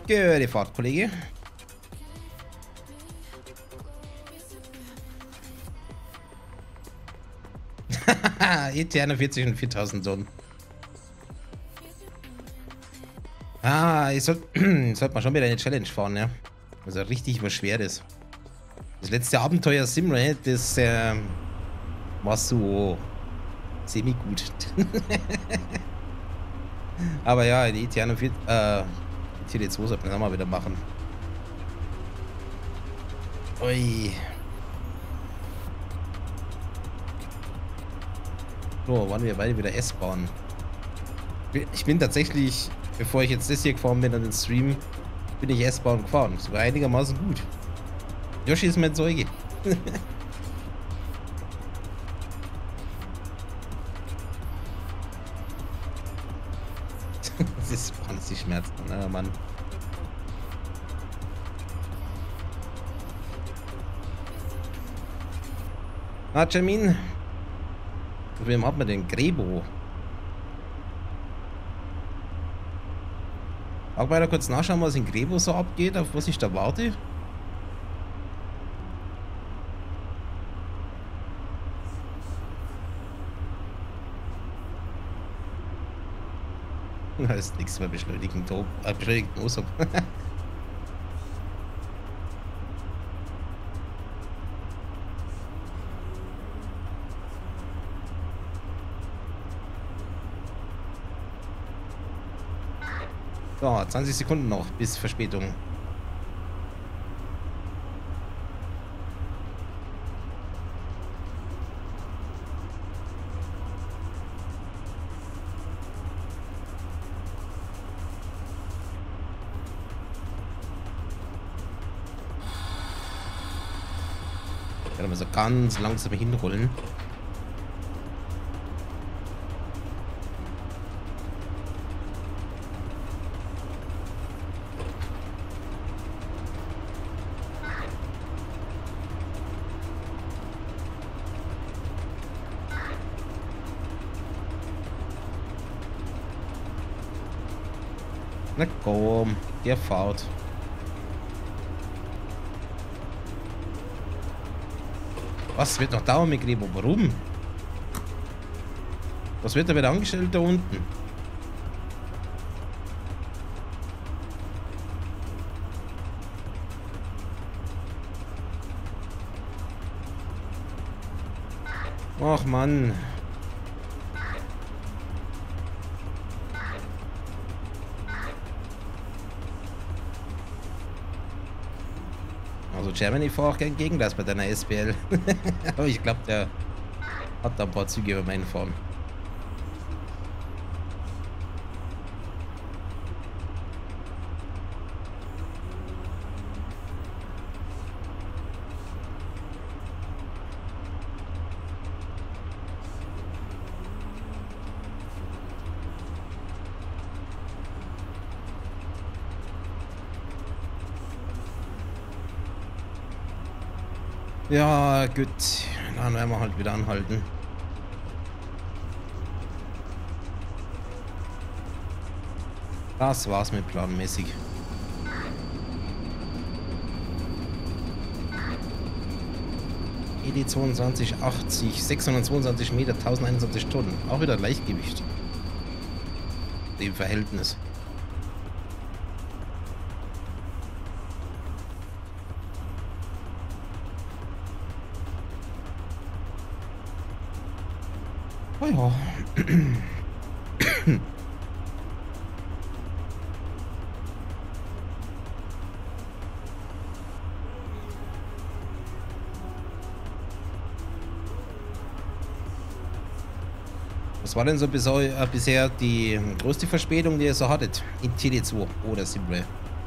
S1: Gute Fahrt, Kollege. ET41 und 4000 Sonnen. Ich sollte mal schon wieder eine Challenge fahren, ja. Also richtig was Schweres. Das letzte Abenteuer Simray, das war so semi-gut. Aber ja, die ET41, ET2 sollte man auch mal wieder machen. Ui. So, waren wir beide wieder S-Bahn. Ich bin tatsächlich, bevor ich jetzt das hier gefahren bin an den Stream, bin ich S-Bahn gefahren. Sogar einigermaßen gut. Yoshi ist mein Zeuge. Das ist wahnsinnig schmerzhaft, ne, Mann. Na, Jamin. Mit wem hat man den Grebo? Auch weiter kurz nachschauen, was in Grebo so abgeht, auf was ich da warte. Da ist nichts mehr beschleunigten Osop. So, 20 Sekunden noch bis Verspätung. Ich werde mal so ganz langsam hinrollen. Na komm, der fährt. Was wird noch dauern mit Grebo? Warum? Was wird da wieder angestellt da unten? Ach Mann. Also Germany fährt auch gern gegen das bei deiner SPL. Aber ich glaube, der hat da ein paar Züge über meinen fahren. Ja, gut. Dann werden wir halt wieder anhalten. Das war's mit planmäßig. ED 2280, 622 Meter, 1021 Tonnen. Auch wieder Leichtgewicht. Im Verhältnis. Oh ja. Was war denn so bisher die größte Verspätung, die ihr so hattet? In TD2 oder Simray?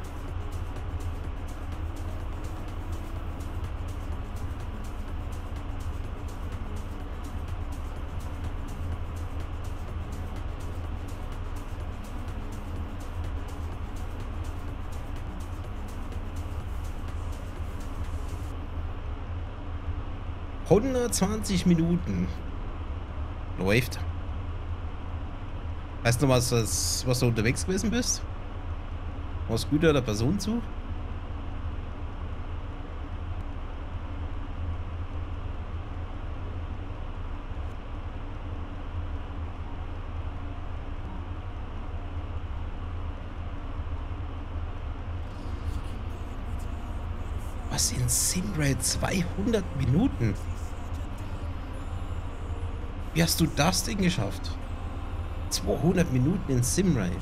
S1: ...120 Minuten. Läuft. Weißt du, was du unterwegs gewesen bist? Was Güter- oder Personenzug? Was in Simrade 200 Minuten? Wie hast du das denn geschafft? 200 Minuten in Simrade.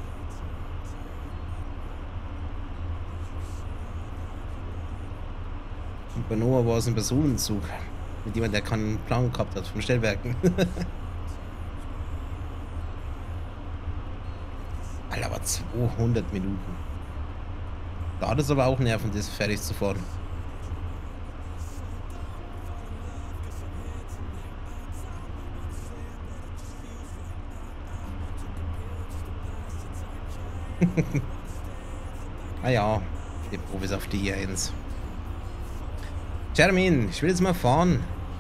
S1: Und bei Noah war es ein Personenzug. Mit jemand, der keinen Plan gehabt hat vom Stellwerken. Alter, aber 200 Minuten. Da hat es aber auch Nerven, das fertig zu fahren. Ah ja, die Profis auf die E1. Jermin, ich will jetzt mal fahren.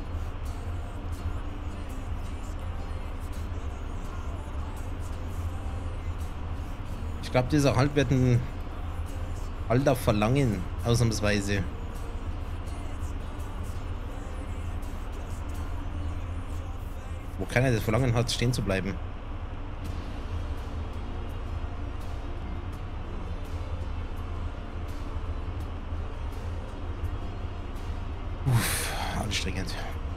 S1: Ich glaube, dieser Halt wird ein Halt auf Verlangen, ausnahmsweise. Wo keiner das Verlangen hat, stehen zu bleiben. Uff, anstrengend.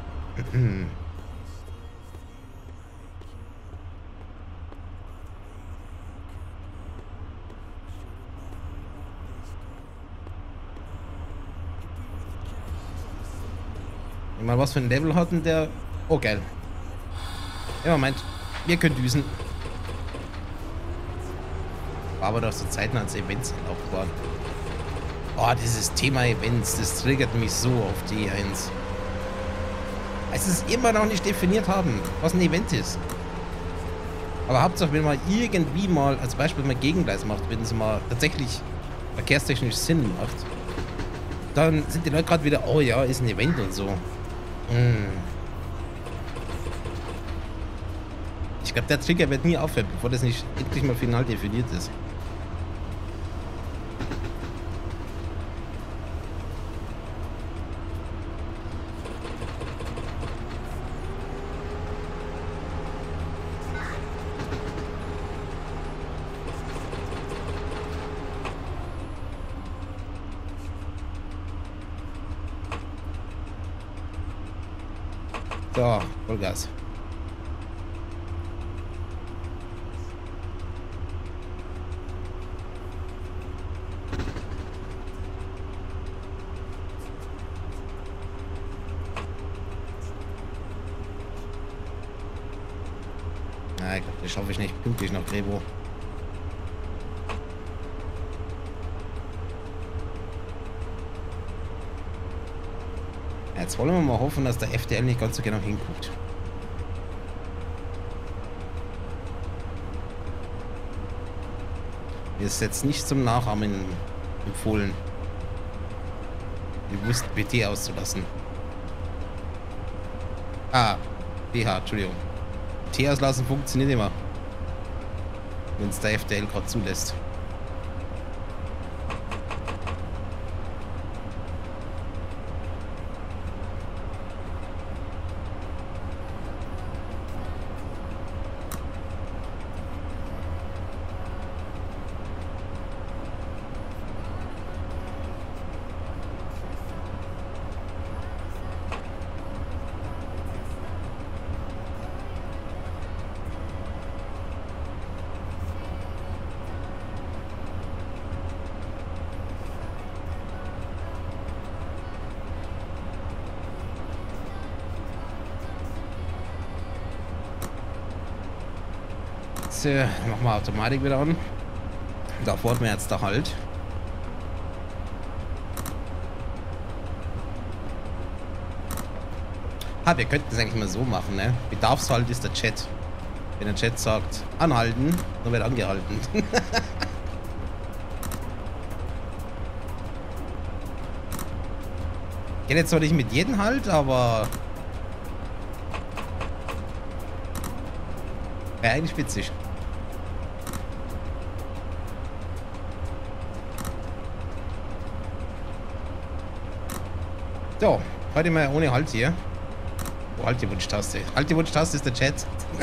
S1: Mal was für ein Level hatten der. Oh, geil. Ja, Moment. Wir können düsen. War aber doch so Zeiten, als Events erlaubt waren. Oh, dieses Thema Events, das triggert mich so auf die E1. Als sie es immer noch nicht definiert haben, was ein Event ist. Aber Hauptsache, wenn man irgendwie mal, als Beispiel mal Gegengleis macht, wenn es mal tatsächlich verkehrstechnisch Sinn macht, dann sind die Leute gerade wieder, oh ja, ist ein Event und so. Ich glaube, der Trigger wird nie aufhören, bevor das nicht endlich mal final definiert ist. So, Vollgas. Na, ich glaube, das schaffe ich nicht pünktlich nach Grebo. Jetzt wollen wir mal hoffen, dass der FDL nicht ganz so genau hinguckt. Mir ist jetzt nicht zum Nachahmen empfohlen, bewusst BT auszulassen. Ah, PH, Entschuldigung. T auslassen funktioniert immer, wenn es der FDL gerade zulässt. Machen wir Automatik wieder an. Da fährt mir jetzt der Halt. Ah, wir könnten es eigentlich mal so machen, ne? Bedarfshalt ist der Chat. Wenn der Chat sagt, anhalten, dann wird angehalten. Geht jetzt zwar nicht mit jedem Halt, aber wäre eigentlich witzig. So, heute mal ohne Halt hier. Oh, halt die Wunschtaste. Halt die Wunschtaste ist der Chat.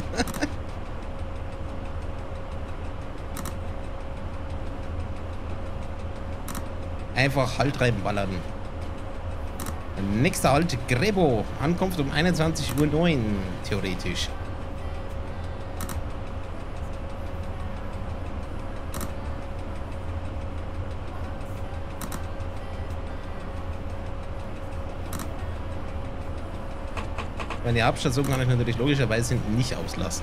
S1: Einfach Halt reinballern. Nächster Halt, Grebo. Ankunft um 21:09 Uhr, theoretisch. Meine Hauptstation kann ich natürlich logischerweise nicht auslassen.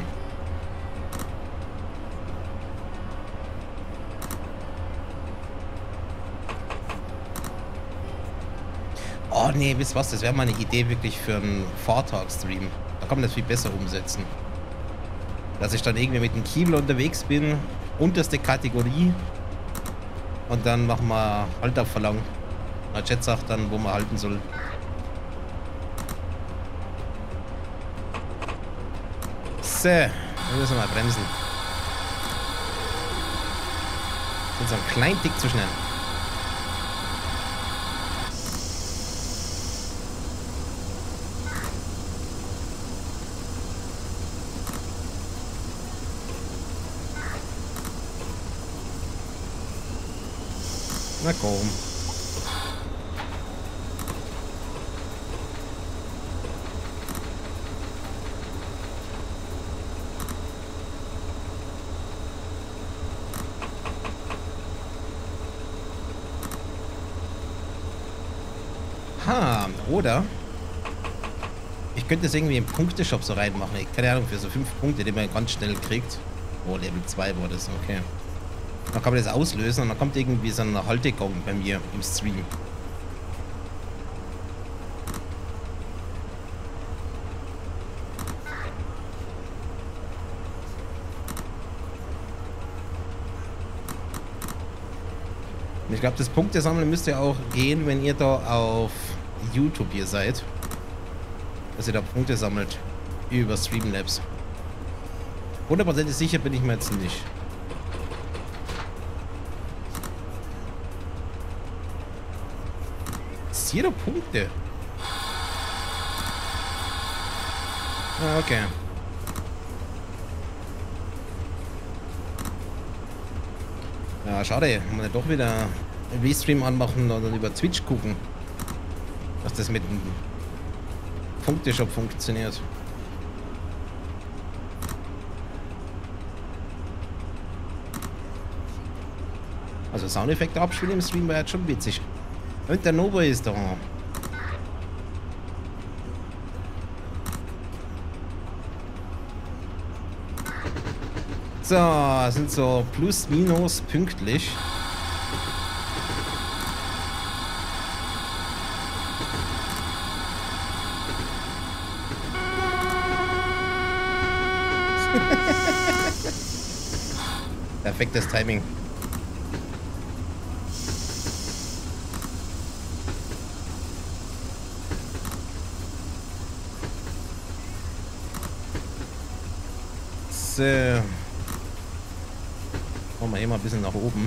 S1: Oh nee, wisst was, das wäre mal eine Idee wirklich für einen Vortagsstream. Da kann man das viel besser umsetzen. Dass ich dann irgendwie mit dem Kiebel unterwegs bin, unterste Kategorie. Und dann machen wir Halt auf Verlangen. Der Chat sagt dann, wo man halten soll. So, wir müssen mal bremsen. Sind so einen kleinen Tick zu schnell. Na komm. Ha, oder ich könnte das irgendwie im Punkteshop so reinmachen. Keine Ahnung, für so 5 Punkte, die man ganz schnell kriegt. Oh, Level 2 war das, okay. Dann kann man das auslösen und dann kommt irgendwie so ein Haltegong bei mir im Stream. Und ich glaube, das Punktesammeln müsst ihr auch gehen, wenn ihr da auf YouTube hier seid. Dass ihr da Punkte sammelt über Streamlabs. 100% sicher bin ich mir jetzt nicht. Zero Punkte. Ah, okay. Ja, schade. Kann man ja doch wieder einen Restream anmachen und dann über Twitch gucken. Dass das mit dem Punkteshop funktioniert. Also Soundeffekte abspielen im Stream war jetzt schon witzig. Und der Novo ist da. So, sind so plus minus pünktlich. Perfektes Timing. So. Machen wir hier mal ein bisschen nach oben.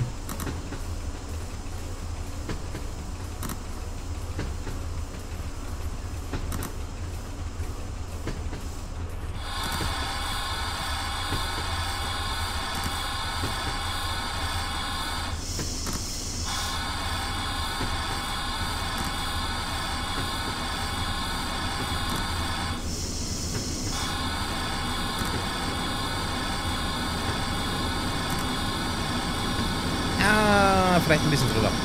S1: Vielleicht ein bisschen drüber.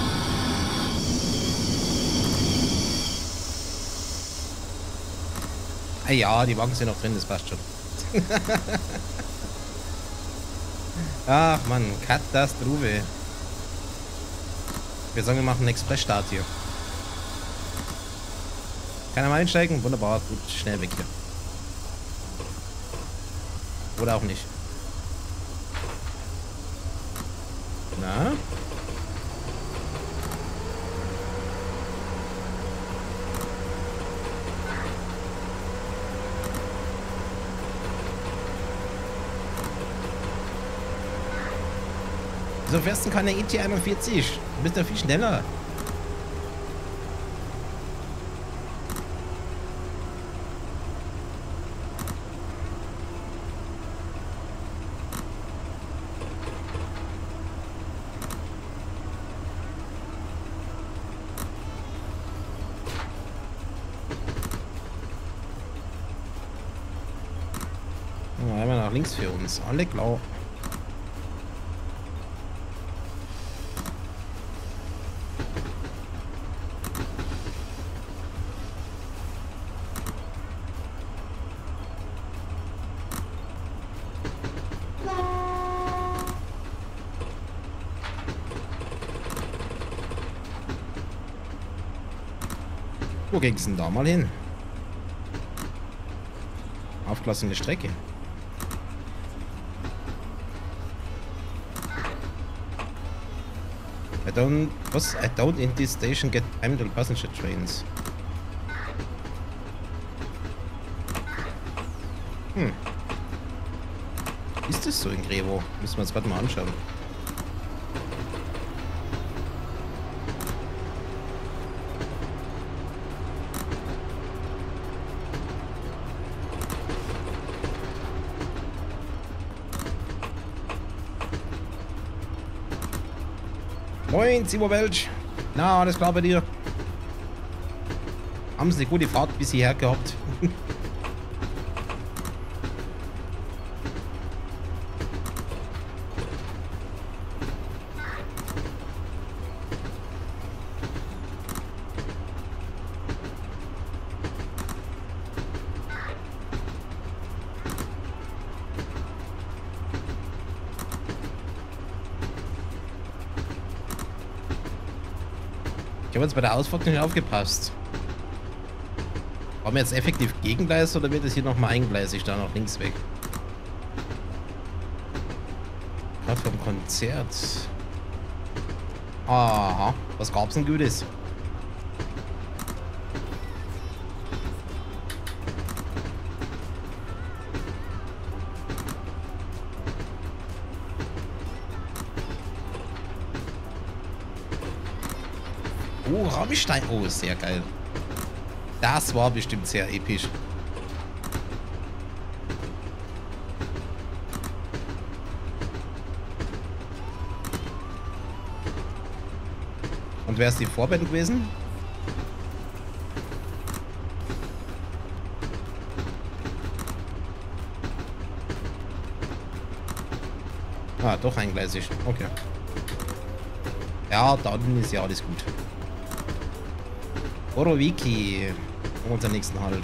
S1: Ah ja, die Wagen sind noch drin, das passt schon. Ach man, Katastrophe. Wir sagen, wir machen einen Express-Start hier. Kann er mal einsteigen? Wunderbar, gut, schnell weg hier. Oder auch nicht. Na? Wieso fährst du keine ET41? Du bist ja viel schneller. links für uns. Alle klar. Wo ging es denn da mal hin? Aufgelassene Strecke. I don't in this station get timed passenger trains. Ist das so in Grevo? Müssen wir uns gerade mal anschauen. Moin, Simo Welch. Na, alles klar bei dir? Haben Sie eine gute Fahrt bis hierher gehabt? Ich habe jetzt bei der Ausfahrt nicht aufgepasst. Haben wir jetzt effektiv Gegengleis oder wird es hier nochmal eingleisig da nach links weg? Gerade vom Konzert. Aha, was gab's denn Gutes? Oh, Rammstein. Oh, sehr geil. Das war bestimmt sehr episch. Und wer ist die Vorband gewesen? Ah, doch eingleisig. Okay. Ja, dann ist ja alles gut. Borowiki. Unser nächsten Halt.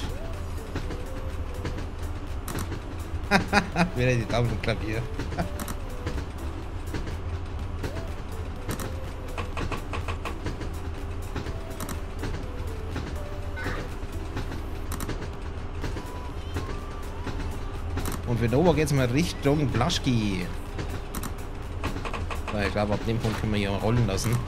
S1: Wieder die Dame vom Klavier. Und für Nova geht's mal Richtung Blaschki. So, ich glaube, ab dem Punkt können wir hier rollen lassen.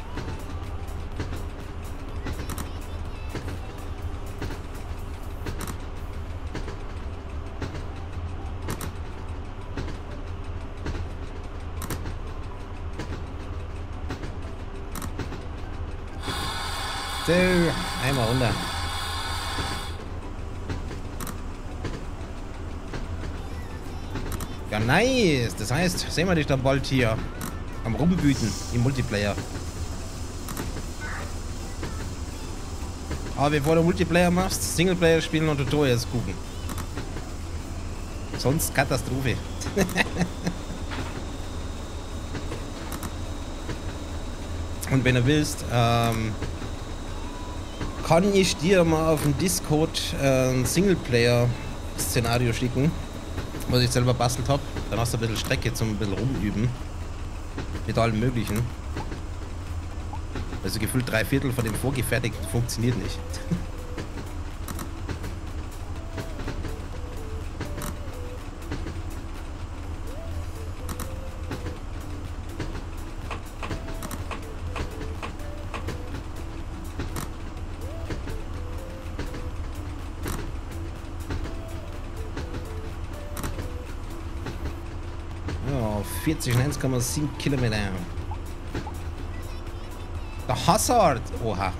S1: So, einmal runter. Ja, nice. Das heißt, sehen wir dich dann bald hier am Rumwüten im Multiplayer. Aber bevor du Multiplayer machst, Singleplayer spielen und Tutorials gucken. Sonst Katastrophe. Und wenn du willst, kann ich dir mal auf dem Discord ein Singleplayer-Szenario schicken, was ich selber bastelt habe. Dann hast du ein bisschen Strecke zum ein bisschen rumüben. Mit allem Möglichen. Also gefühlt 3/4 von dem Vorgefertigten funktioniert nicht. Ja, 40 und 1,7 Kilometer. Der Hazard! Oha.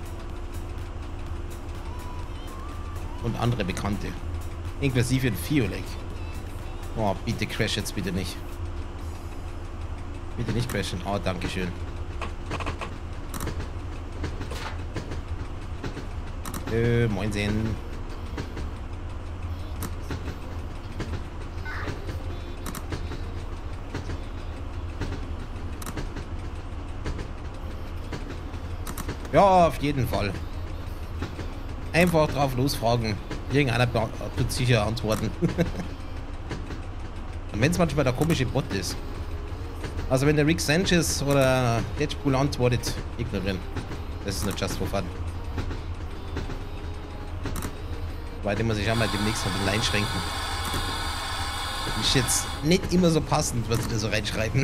S1: Und andere Bekannte. Inklusive ein Fiolek. Oh, bitte crash jetzt bitte nicht. Bitte nicht crashen. Oh, dankeschön. Moin sehen. Ja, auf jeden Fall. Einfach drauf losfragen. Irgendeiner tut sicher antworten. Und wenn es manchmal der komische Bot ist. Also wenn der Rick Sanchez oder Deadpool antwortet, ignorieren. Das ist nur just for fun. Weil den muss ich auch mal demnächst noch ein bisschen einschränken. Ist jetzt nicht immer so passend, was sie da so reinschreiben.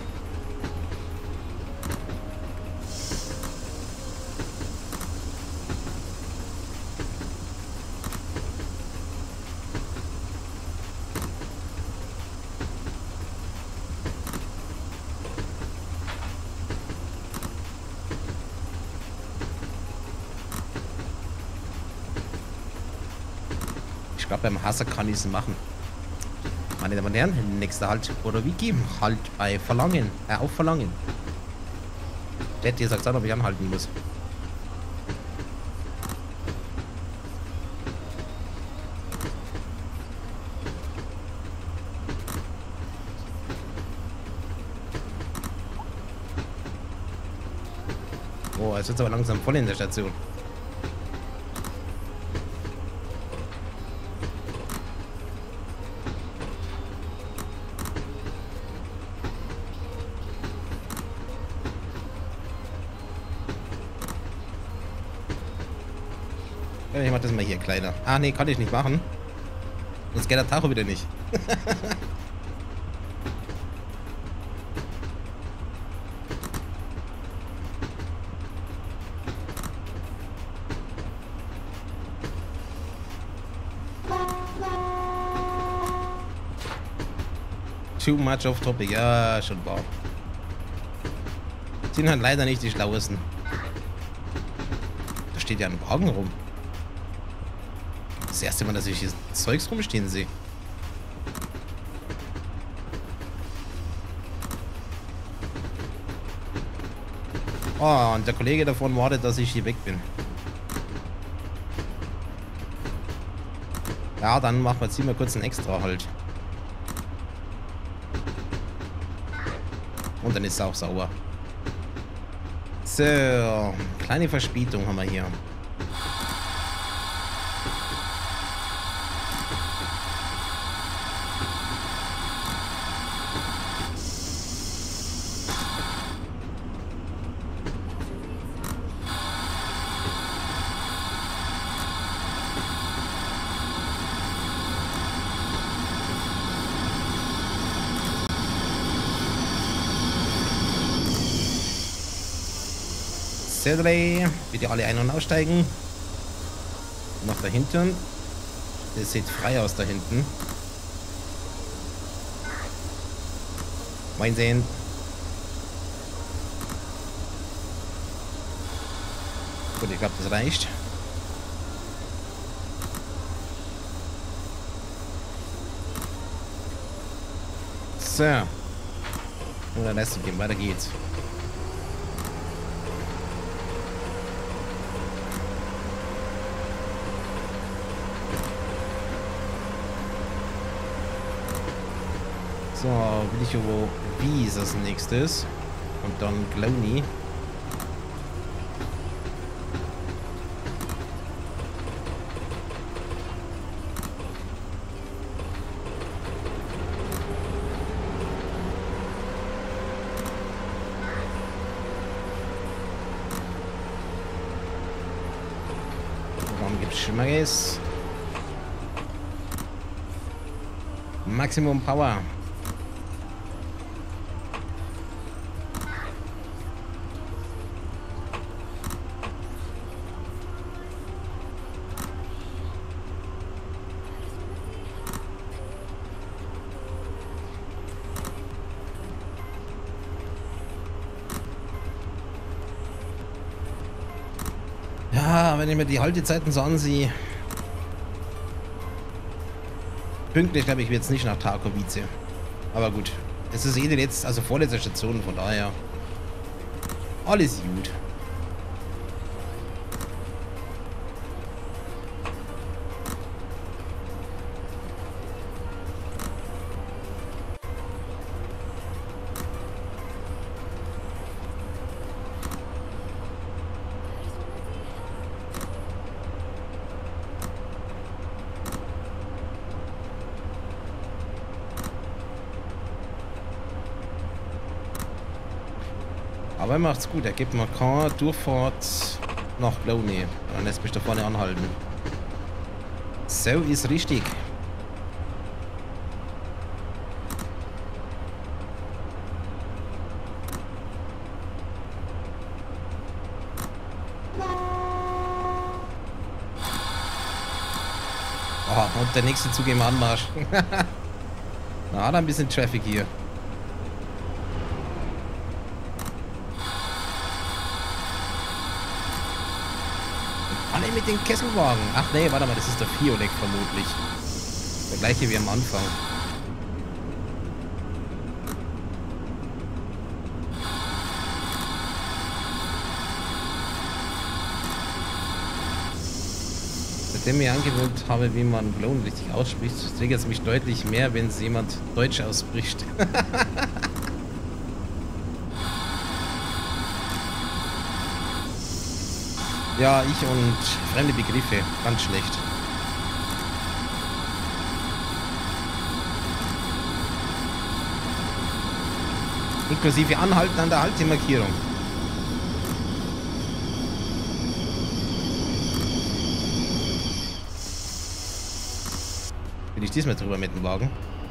S1: Ich glaube, beim Hasser kann ich es machen. Meine Damen und Herren, nächster Halt Borowiki, Halt bei Verlangen, auf Verlangen. Der hat dir sagt, ob ich anhalten muss. Oh, jetzt wird es aber langsam voll in der Station. Ich mach das mal hier kleiner. Ah, nee, kann ich nicht machen. Sonst geht der Tacho wieder nicht. Too much off topic. Ja, schon wahr. Sind halt leider nicht die schlauesten. Da steht ja ein Wagen rum. Das erste Mal, dass ich hier Zeugs rumstehen sehe. Oh, und der Kollege davon wartet, dass ich hier weg bin. Ja, dann machen wir jetzt hier mal kurz einen Extra halt. Und dann ist es auch sauber. So, kleine Verspätung haben wir hier. Bitte alle ein- und aussteigen. Nach da hinten. Das sieht frei aus da hinten. Mein Sehen. Gut, ich glaube, das reicht. So. Und dann lässt es gehen. Weiter geht's. So, will ich wo wie ist das nächstes? Und dann Glowny. Dann gibt's Schmackes. Maximum Power. Ja, wenn ich mir die Haltezeiten so ansehe. Pünktlich, glaube ich, wird es nicht nach Tarkowice. Aber gut. Es ist die letzte, also vorletzte Station, von daher. Alles gut. Aber er macht's gut. Er gibt mir keine Durchfahrt nach Blaune. Dann lässt mich da vorne anhalten. So ist richtig. Oh, und der nächste Zug im Anmarsch. Na, da ein bisschen Traffic hier. Alle mit den Kesselwagen. Ach nee, warte mal, das ist der Violeck vermutlich. Der gleiche wie am Anfang. Seitdem ich angewöhnt habe, wie man Blown richtig ausspricht, triggert es mich deutlich mehr, wenn es jemand Deutsch ausspricht. Ja, ich und fremde Begriffe. Ganz schlecht. Inklusive Anhalten an der Haltemarkierung. Bin ich diesmal drüber mit dem Wagen?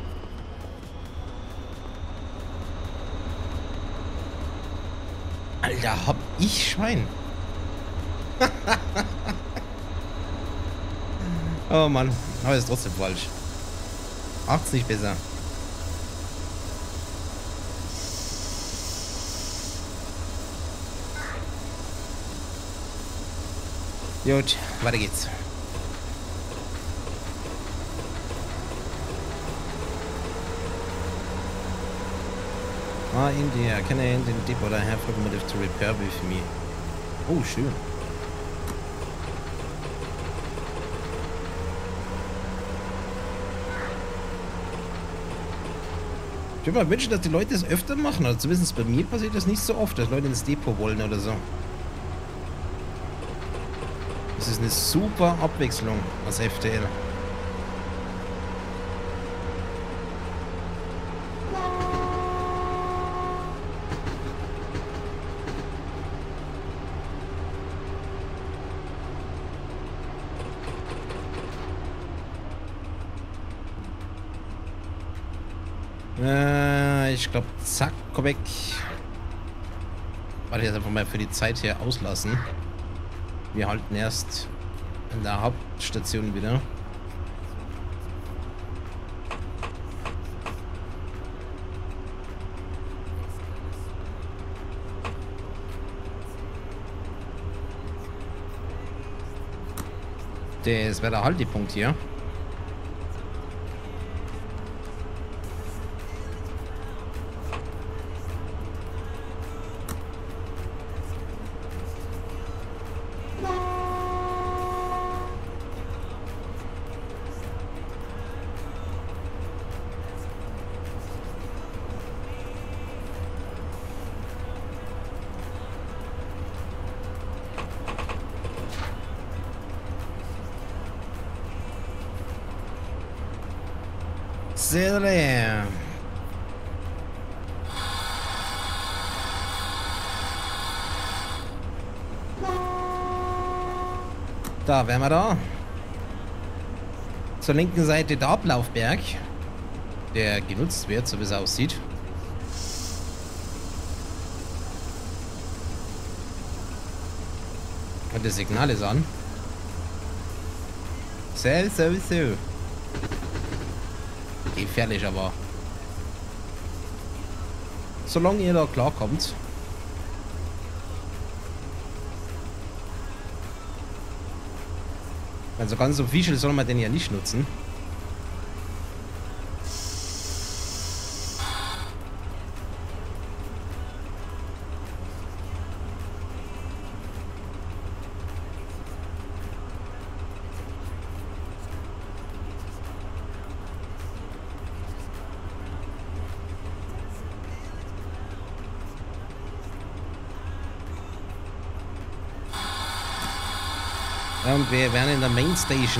S1: Alter, hab ich Schwein. Oh Mann, aber ist trotzdem falsch. Macht's nicht besser. Gut, weiter geht's. India, can I end in deep what I have locomotive to repair with me? Oh, schön. Ich würde mir wünschen, dass die Leute es öfter machen. Also zumindest bei mir passiert das nicht so oft, dass Leute ins Depot wollen oder so. Das ist eine super Abwechslung als FTL. Ich glaube, zack, komm weg. Warte, jetzt einfach mal für die Zeit hier auslassen. Wir halten erst in der Hauptstation wieder. Das wäre der Haltepunkt hier. Sehr leer. Da wären wir da. Zur linken Seite der Ablaufberg, der genutzt wird, so wie es aussieht. Und das Signal ist an. So. Gefährlich, aber solange ihr da klarkommt. Also ganz so viel soll man den ja nicht nutzen. Und wir wären in der Main Station.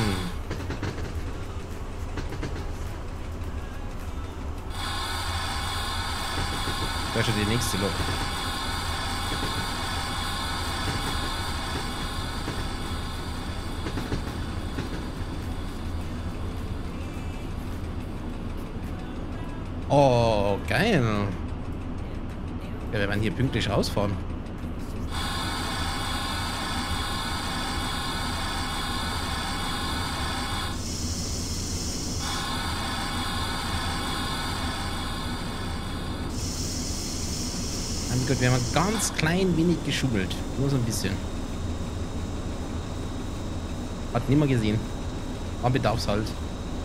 S1: Da ist schon die nächste Lok. geil. Ja, wir werden hier pünktlich rausfahren. Mein Gott, wir haben ein ganz klein wenig geschummelt. Nur so ein bisschen. Hat niemand gesehen. Man bedarf es halt.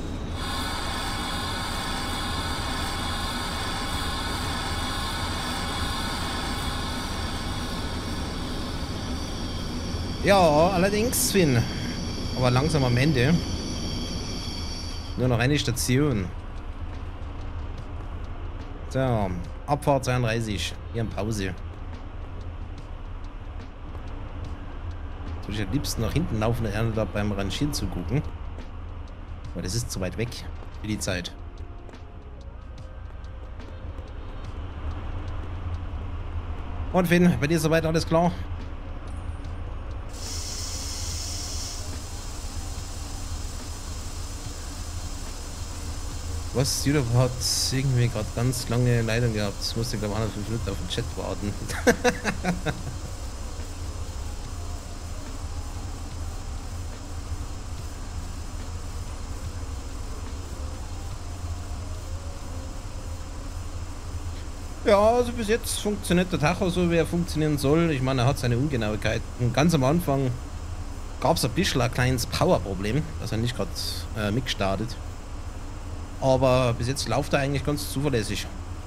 S1: Ja, allerdings, Finn. Aber langsam am Ende. Nur noch eine Station. So, Abfahrt 32. Hier in Pause. Jetzt würde ich am liebsten nach hinten laufen, und da beim Rangieren zu gucken. Aber das ist zu weit weg für die Zeit. Und Finn, bei dir soweit alles klar? Was? Judo hat irgendwie gerade ganz lange Leitung gehabt. Ich musste, glaube ich, 5 Minuten auf den Chat warten. Ja, also bis jetzt funktioniert der Tacho so, wie er funktionieren soll. Ich meine, er hat seine Ungenauigkeiten. Ganz am Anfang gab es ein bisschen ein kleines Power-Problem, dass er nicht gerade mitgestartet. Aber bis jetzt läuft er eigentlich ganz zuverlässig.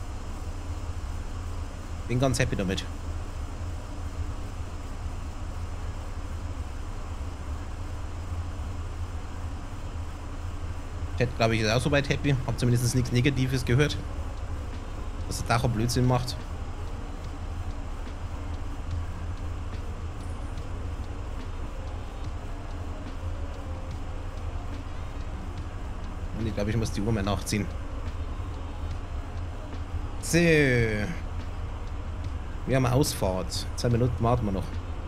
S1: Bin ganz happy damit. Chat, glaube ich, ist auch soweit happy. Hab zumindest nichts Negatives gehört. Dass der Tacho Blödsinn macht. Und ich glaube, ich muss die Uhr mal nachziehen. So. Wir haben eine Ausfahrt. 2 Minuten warten wir noch.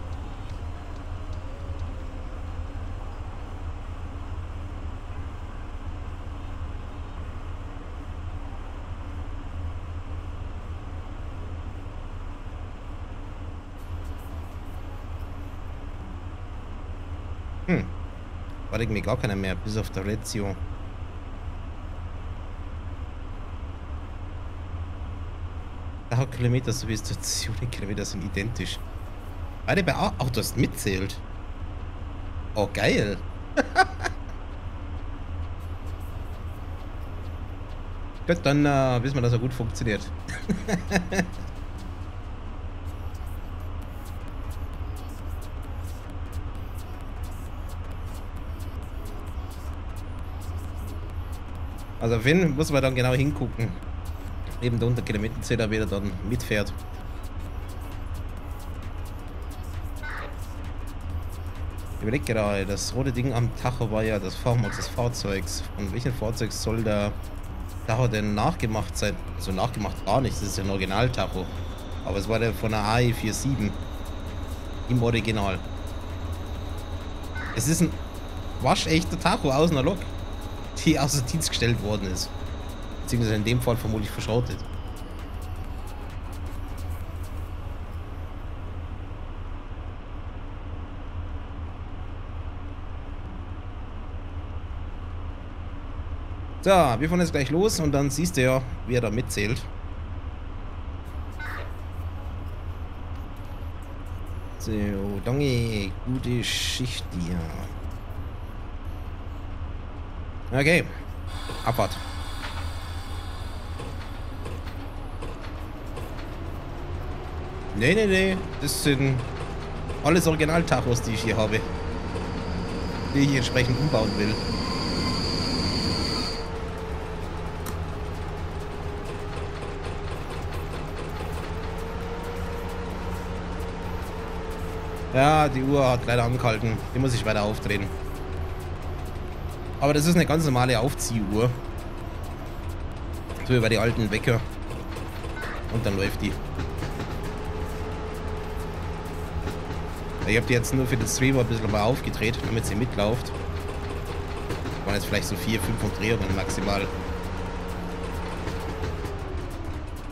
S1: War irgendwie gar keiner mehr, bis auf der Rezio. Da Kilometer sowie Stationenkilometer sind identisch. Beide bei Autos mitzählt. Oh, geil. Gut, dann wissen wir, dass er gut funktioniert. Also auf wen muss man dann genau hingucken. Eben der Kilometerzähler wieder dann mitfährt. Ich überlege gerade, das rote Ding am Tacho war ja das Fahrmax des Fahrzeugs. Von welchem Fahrzeug soll der Tacho denn nachgemacht sein? Also nachgemacht gar nicht, das ist ja ein Original-Tacho. Aber es war der von der AE47 im Original. Es ist ein waschechter Tacho aus einer Lok, die außer Dienst gestellt worden ist. Beziehungsweise in dem Fall vermutlich verschrottet. So, wir fahren jetzt gleich los und dann siehst du ja, wie er da mitzählt. So, danke, gute Schicht hier. Okay, Abfahrt. Nee, das sind alles Original-Tachos, die ich hier habe. Die ich entsprechend umbauen will. Ja, die Uhr hat leider angehalten. Die muss ich weiter aufdrehen. Aber das ist eine ganz normale Aufziehuhr. So wie bei den alten Wecker. Und dann läuft die. Ich habe die jetzt nur für den Streamer ein bisschen mal aufgedreht, damit sie mitläuft. Waren jetzt vielleicht so 4, 5 Umdrehungen maximal.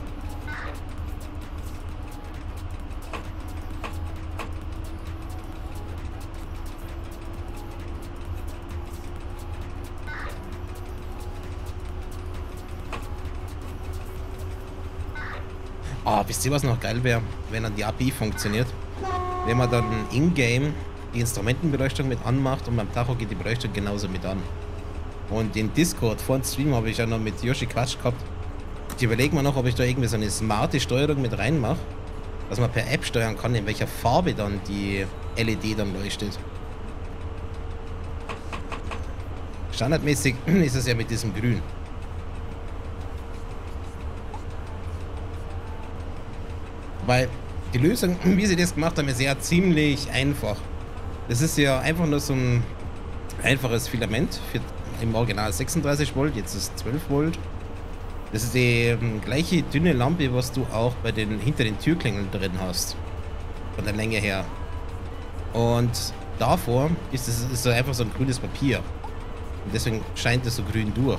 S1: Ah, wisst ihr, was noch geil wäre, wenn dann die API funktioniert? Wenn man dann in-game die Instrumentenbeleuchtung mit anmacht und beim Tacho geht die Beleuchtung genauso mit an. Und in Discord vor dem Stream habe ich ja noch mit Yoshi Quatsch gehabt. Ich überlege mal noch, ob ich da irgendwie so eine smarte Steuerung mit reinmache, dass man per App steuern kann, in welcher Farbe dann die LED dann leuchtet. Standardmäßig ist es ja mit diesem Grün. Weil die Lösung, wie sie das gemacht haben, ist ja ziemlich einfach. Das ist ja einfach nur so ein einfaches Filament für im Original 36 Volt, jetzt ist 12 Volt. Das ist die gleiche dünne Lampe, was du auch bei den hinter den Türklingeln drin hast. Von der Länge her. Und davor ist es so einfach so ein grünes Papier. Und deswegen scheint es so grün durch.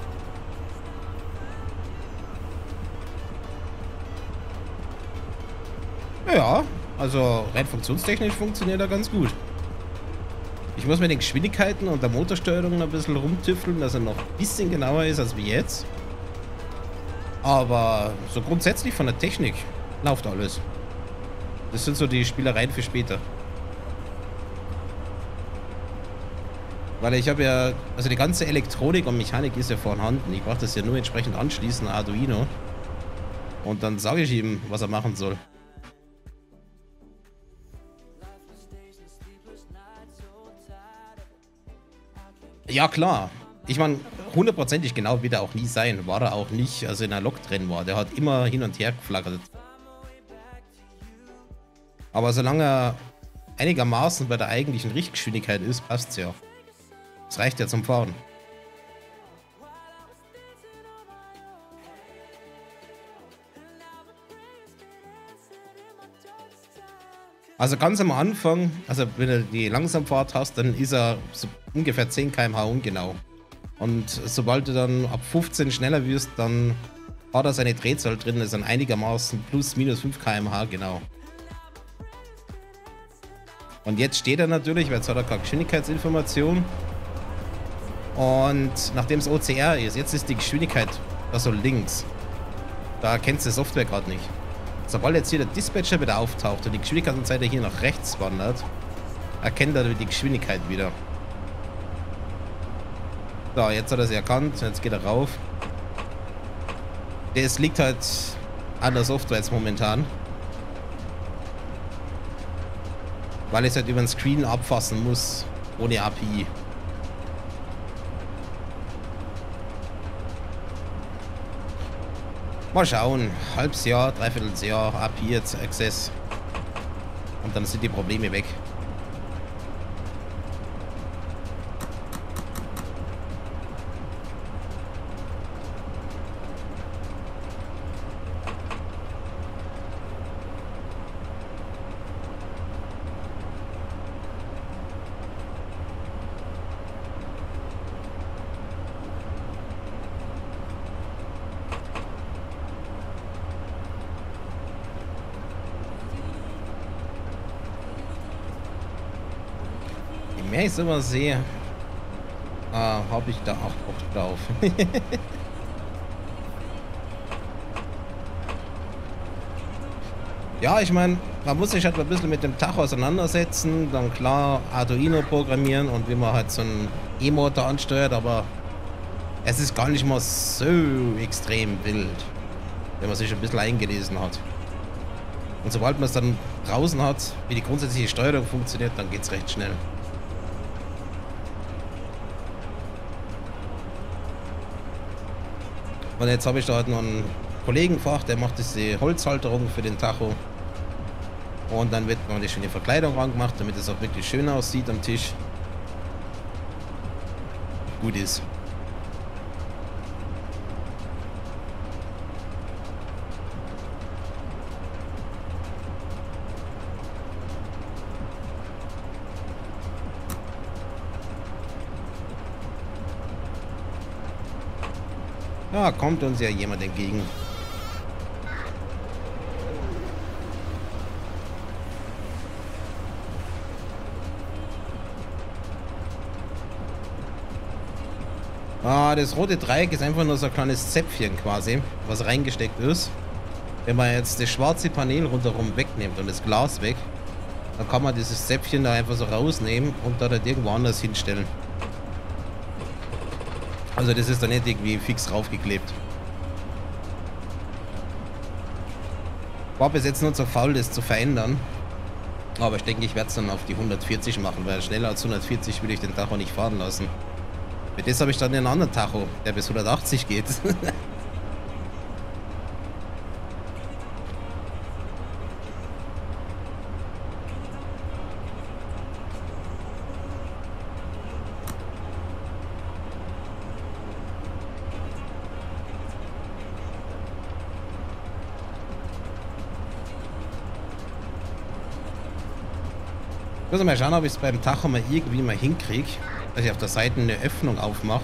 S1: Ja, also rein funktionstechnisch funktioniert er ganz gut. Ich muss mit den Geschwindigkeiten und der Motorsteuerung noch ein bisschen rumtüfteln, dass er noch ein bisschen genauer ist als wie jetzt. Aber so grundsätzlich von der Technik läuft alles. Das sind so die Spielereien für später. Weil ich habe ja, also die ganze Elektronik und Mechanik ist ja vorhanden. Ich brauche das ja nur entsprechend anschließen, Arduino. Und dann sage ich ihm, was er machen soll. Ja, klar. Ich meine, hundertprozentig genau wird er auch nie sein. War er auch nicht, als er in der Lok drin war. Der hat immer hin und her geflackert. Aber solange er einigermaßen bei der eigentlichen Richtgeschwindigkeit ist, passt's ja. Das reicht ja zum Fahren. Also ganz am Anfang, also wenn du die Langsamfahrt hast, dann ist er so ungefähr 10 km/h ungenau. Und sobald du dann ab 15 schneller wirst, dann hat er seine Drehzahl drin, ist dann einigermaßen plus minus 5 km/h genau. Und jetzt steht er natürlich, weil jetzt hat er keine Geschwindigkeitsinformation. Und nachdem es OCR ist, jetzt ist die Geschwindigkeit da so links. Da erkennt die Software gerade nicht. Sobald jetzt hier der Dispatcher wieder auftaucht und die Geschwindigkeitsanzeige hier nach rechts wandert, erkennt er die Geschwindigkeit wieder. So, jetzt hat er sie erkannt, jetzt geht er rauf. Das liegt halt an der Software jetzt momentan. Weil ich es halt über den Screen abfassen muss, ohne API. Mal schauen, halbes Jahr, dreiviertel Jahr, API jetzt Access. Und dann sind die Probleme weg. Je mehr ich sowas sehe, habe ich da auch Bock drauf. Ja, ich meine, man muss sich halt ein bisschen mit dem Tacho auseinandersetzen, dann klar Arduino programmieren und wie man halt so einen E-Motor ansteuert, aber es ist gar nicht mal so extrem wild, wenn man sich ein bisschen eingelesen hat. Und sobald man es dann draußen hat, wie die grundsätzliche Steuerung funktioniert, dann geht es recht schnell. Und jetzt habe ich da halt noch einen Kollegen gefragt, der macht diese Holzhalterung für den Tacho. Und dann wird man die schöne Verkleidung angemacht, damit es auch wirklich schön aussieht am Tisch. Gut ist. Ja, kommt uns ja jemand entgegen. Ah, das rote Dreieck ist einfach nur so ein kleines Zäpfchen quasi, was reingesteckt ist. Wenn man jetzt das schwarze Panel rundherum wegnimmt und das Glas weg, dann kann man dieses Zäpfchen da einfach so rausnehmen und da irgendwo anders hinstellen. Also das ist dann nicht irgendwie fix draufgeklebt. War bis jetzt nur zu faul, das zu verändern. Aber ich denke, ich werde es dann auf die 140 machen, weil schneller als 140 will ich den Tacho nicht fahren lassen. Mit das habe ich dann einen anderen Tacho, der bis 180 geht. Ich muss mal schauen, ob ich es beim Tacho mal irgendwie mal hinkriege, dass ich auf der Seite eine Öffnung aufmache,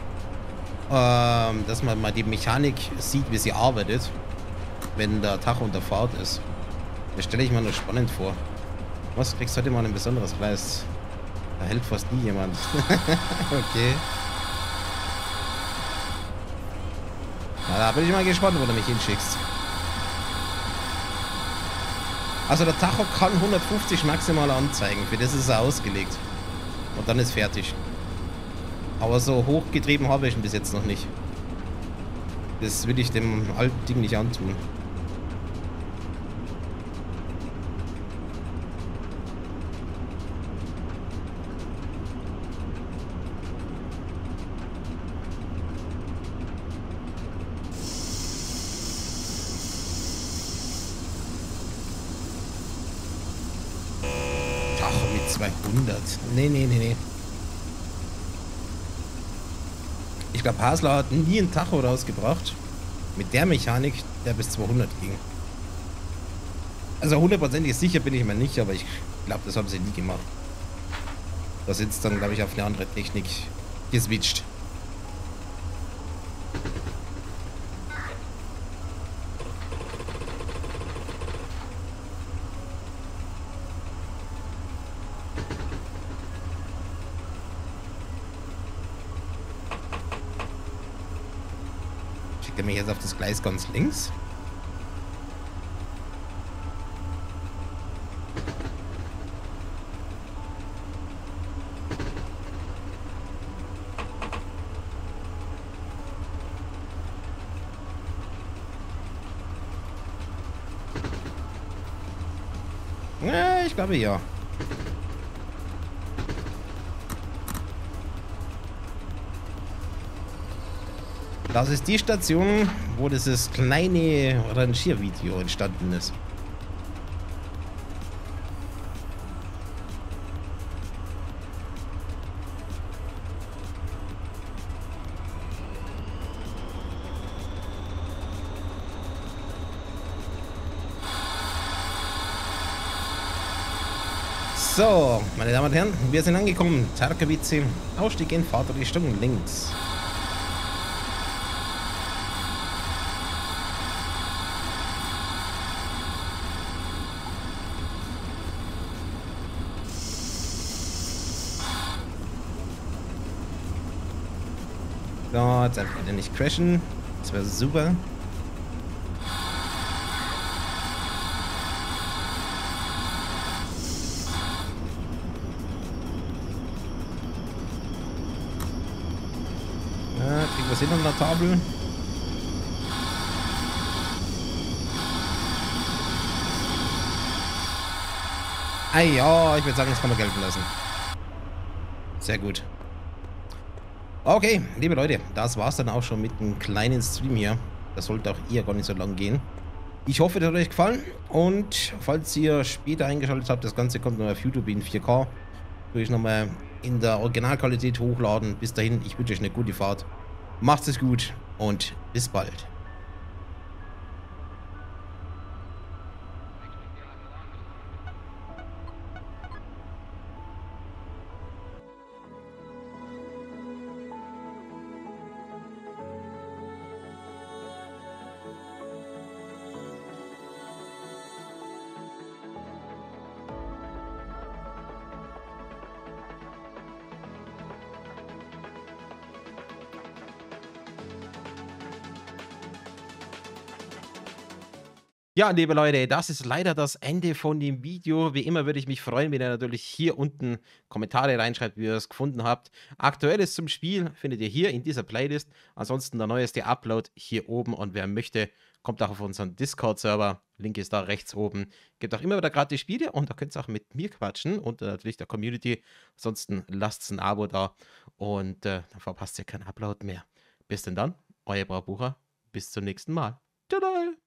S1: dass man mal die Mechanik sieht, wie sie arbeitet, wenn der Tacho unter Fahrt ist. Das stelle ich mir nur spannend vor. Was, kriegst du heute mal ein besonderes Gleis? Da hält fast nie jemand. Okay. Na, da bin ich mal gespannt, wo du mich hinschickst. Also der Tacho kann 150 maximal anzeigen, für das ist er ausgelegt. Und dann ist fertig. Aber so hochgetrieben habe ich ihn bis jetzt noch nicht. Das will ich dem alten Ding nicht antun. Tacho mit 200. Nee. Ich glaube, Hasler hat nie einen Tacho rausgebracht. Mit der Mechanik, der bis 200 ging. Also hundertprozentig sicher bin ich mir nicht, aber ich glaube, das haben sie nie gemacht. Da sind sie dann, glaube ich, auf eine andere Technik geswitcht. Schickt er mich jetzt auf das Gleis ganz links? Ja, ich glaube ja. Das ist die Station, wo dieses kleine Rangiervideo entstanden ist. So, meine Damen und Herren, wir sind angekommen. Tarkowice, Ausstieg in Fahrtrichtung links. So, jetzt einfach wieder nicht crashen. Das wäre super. Kriegen wir es hin an der Tafel? Ah ja, ich würde sagen, das kann man gelten lassen. Sehr gut. Okay, liebe Leute, das war's dann auch schon mit einem kleinen Stream hier. Das sollte auch eher gar nicht so lang gehen. Ich hoffe, das hat euch gefallen. Und falls ihr später eingeschaltet habt, das Ganze kommt noch auf YouTube in 4K. Würde ich nochmal in der Originalqualität hochladen. Bis dahin, ich wünsche euch eine gute Fahrt. Macht es gut und bis bald. Ja, liebe Leute, das ist leider das Ende von dem Video. Wie immer würde ich mich freuen, wenn ihr natürlich hier unten Kommentare reinschreibt, wie ihr es gefunden habt. Aktuelles zum Spiel findet ihr hier in dieser Playlist. Ansonsten der neueste Upload hier oben. Und wer möchte, kommt auch auf unseren Discord-Server. Link ist da rechts oben. Gibt auch immer wieder gratis Spiele und da könnt ihr auch mit mir quatschen und natürlich der Community. Ansonsten lasst ein Abo da und dann verpasst ihr keinen Upload mehr. Bis denn dann, euer Braubucher. Bis zum nächsten Mal. Tada!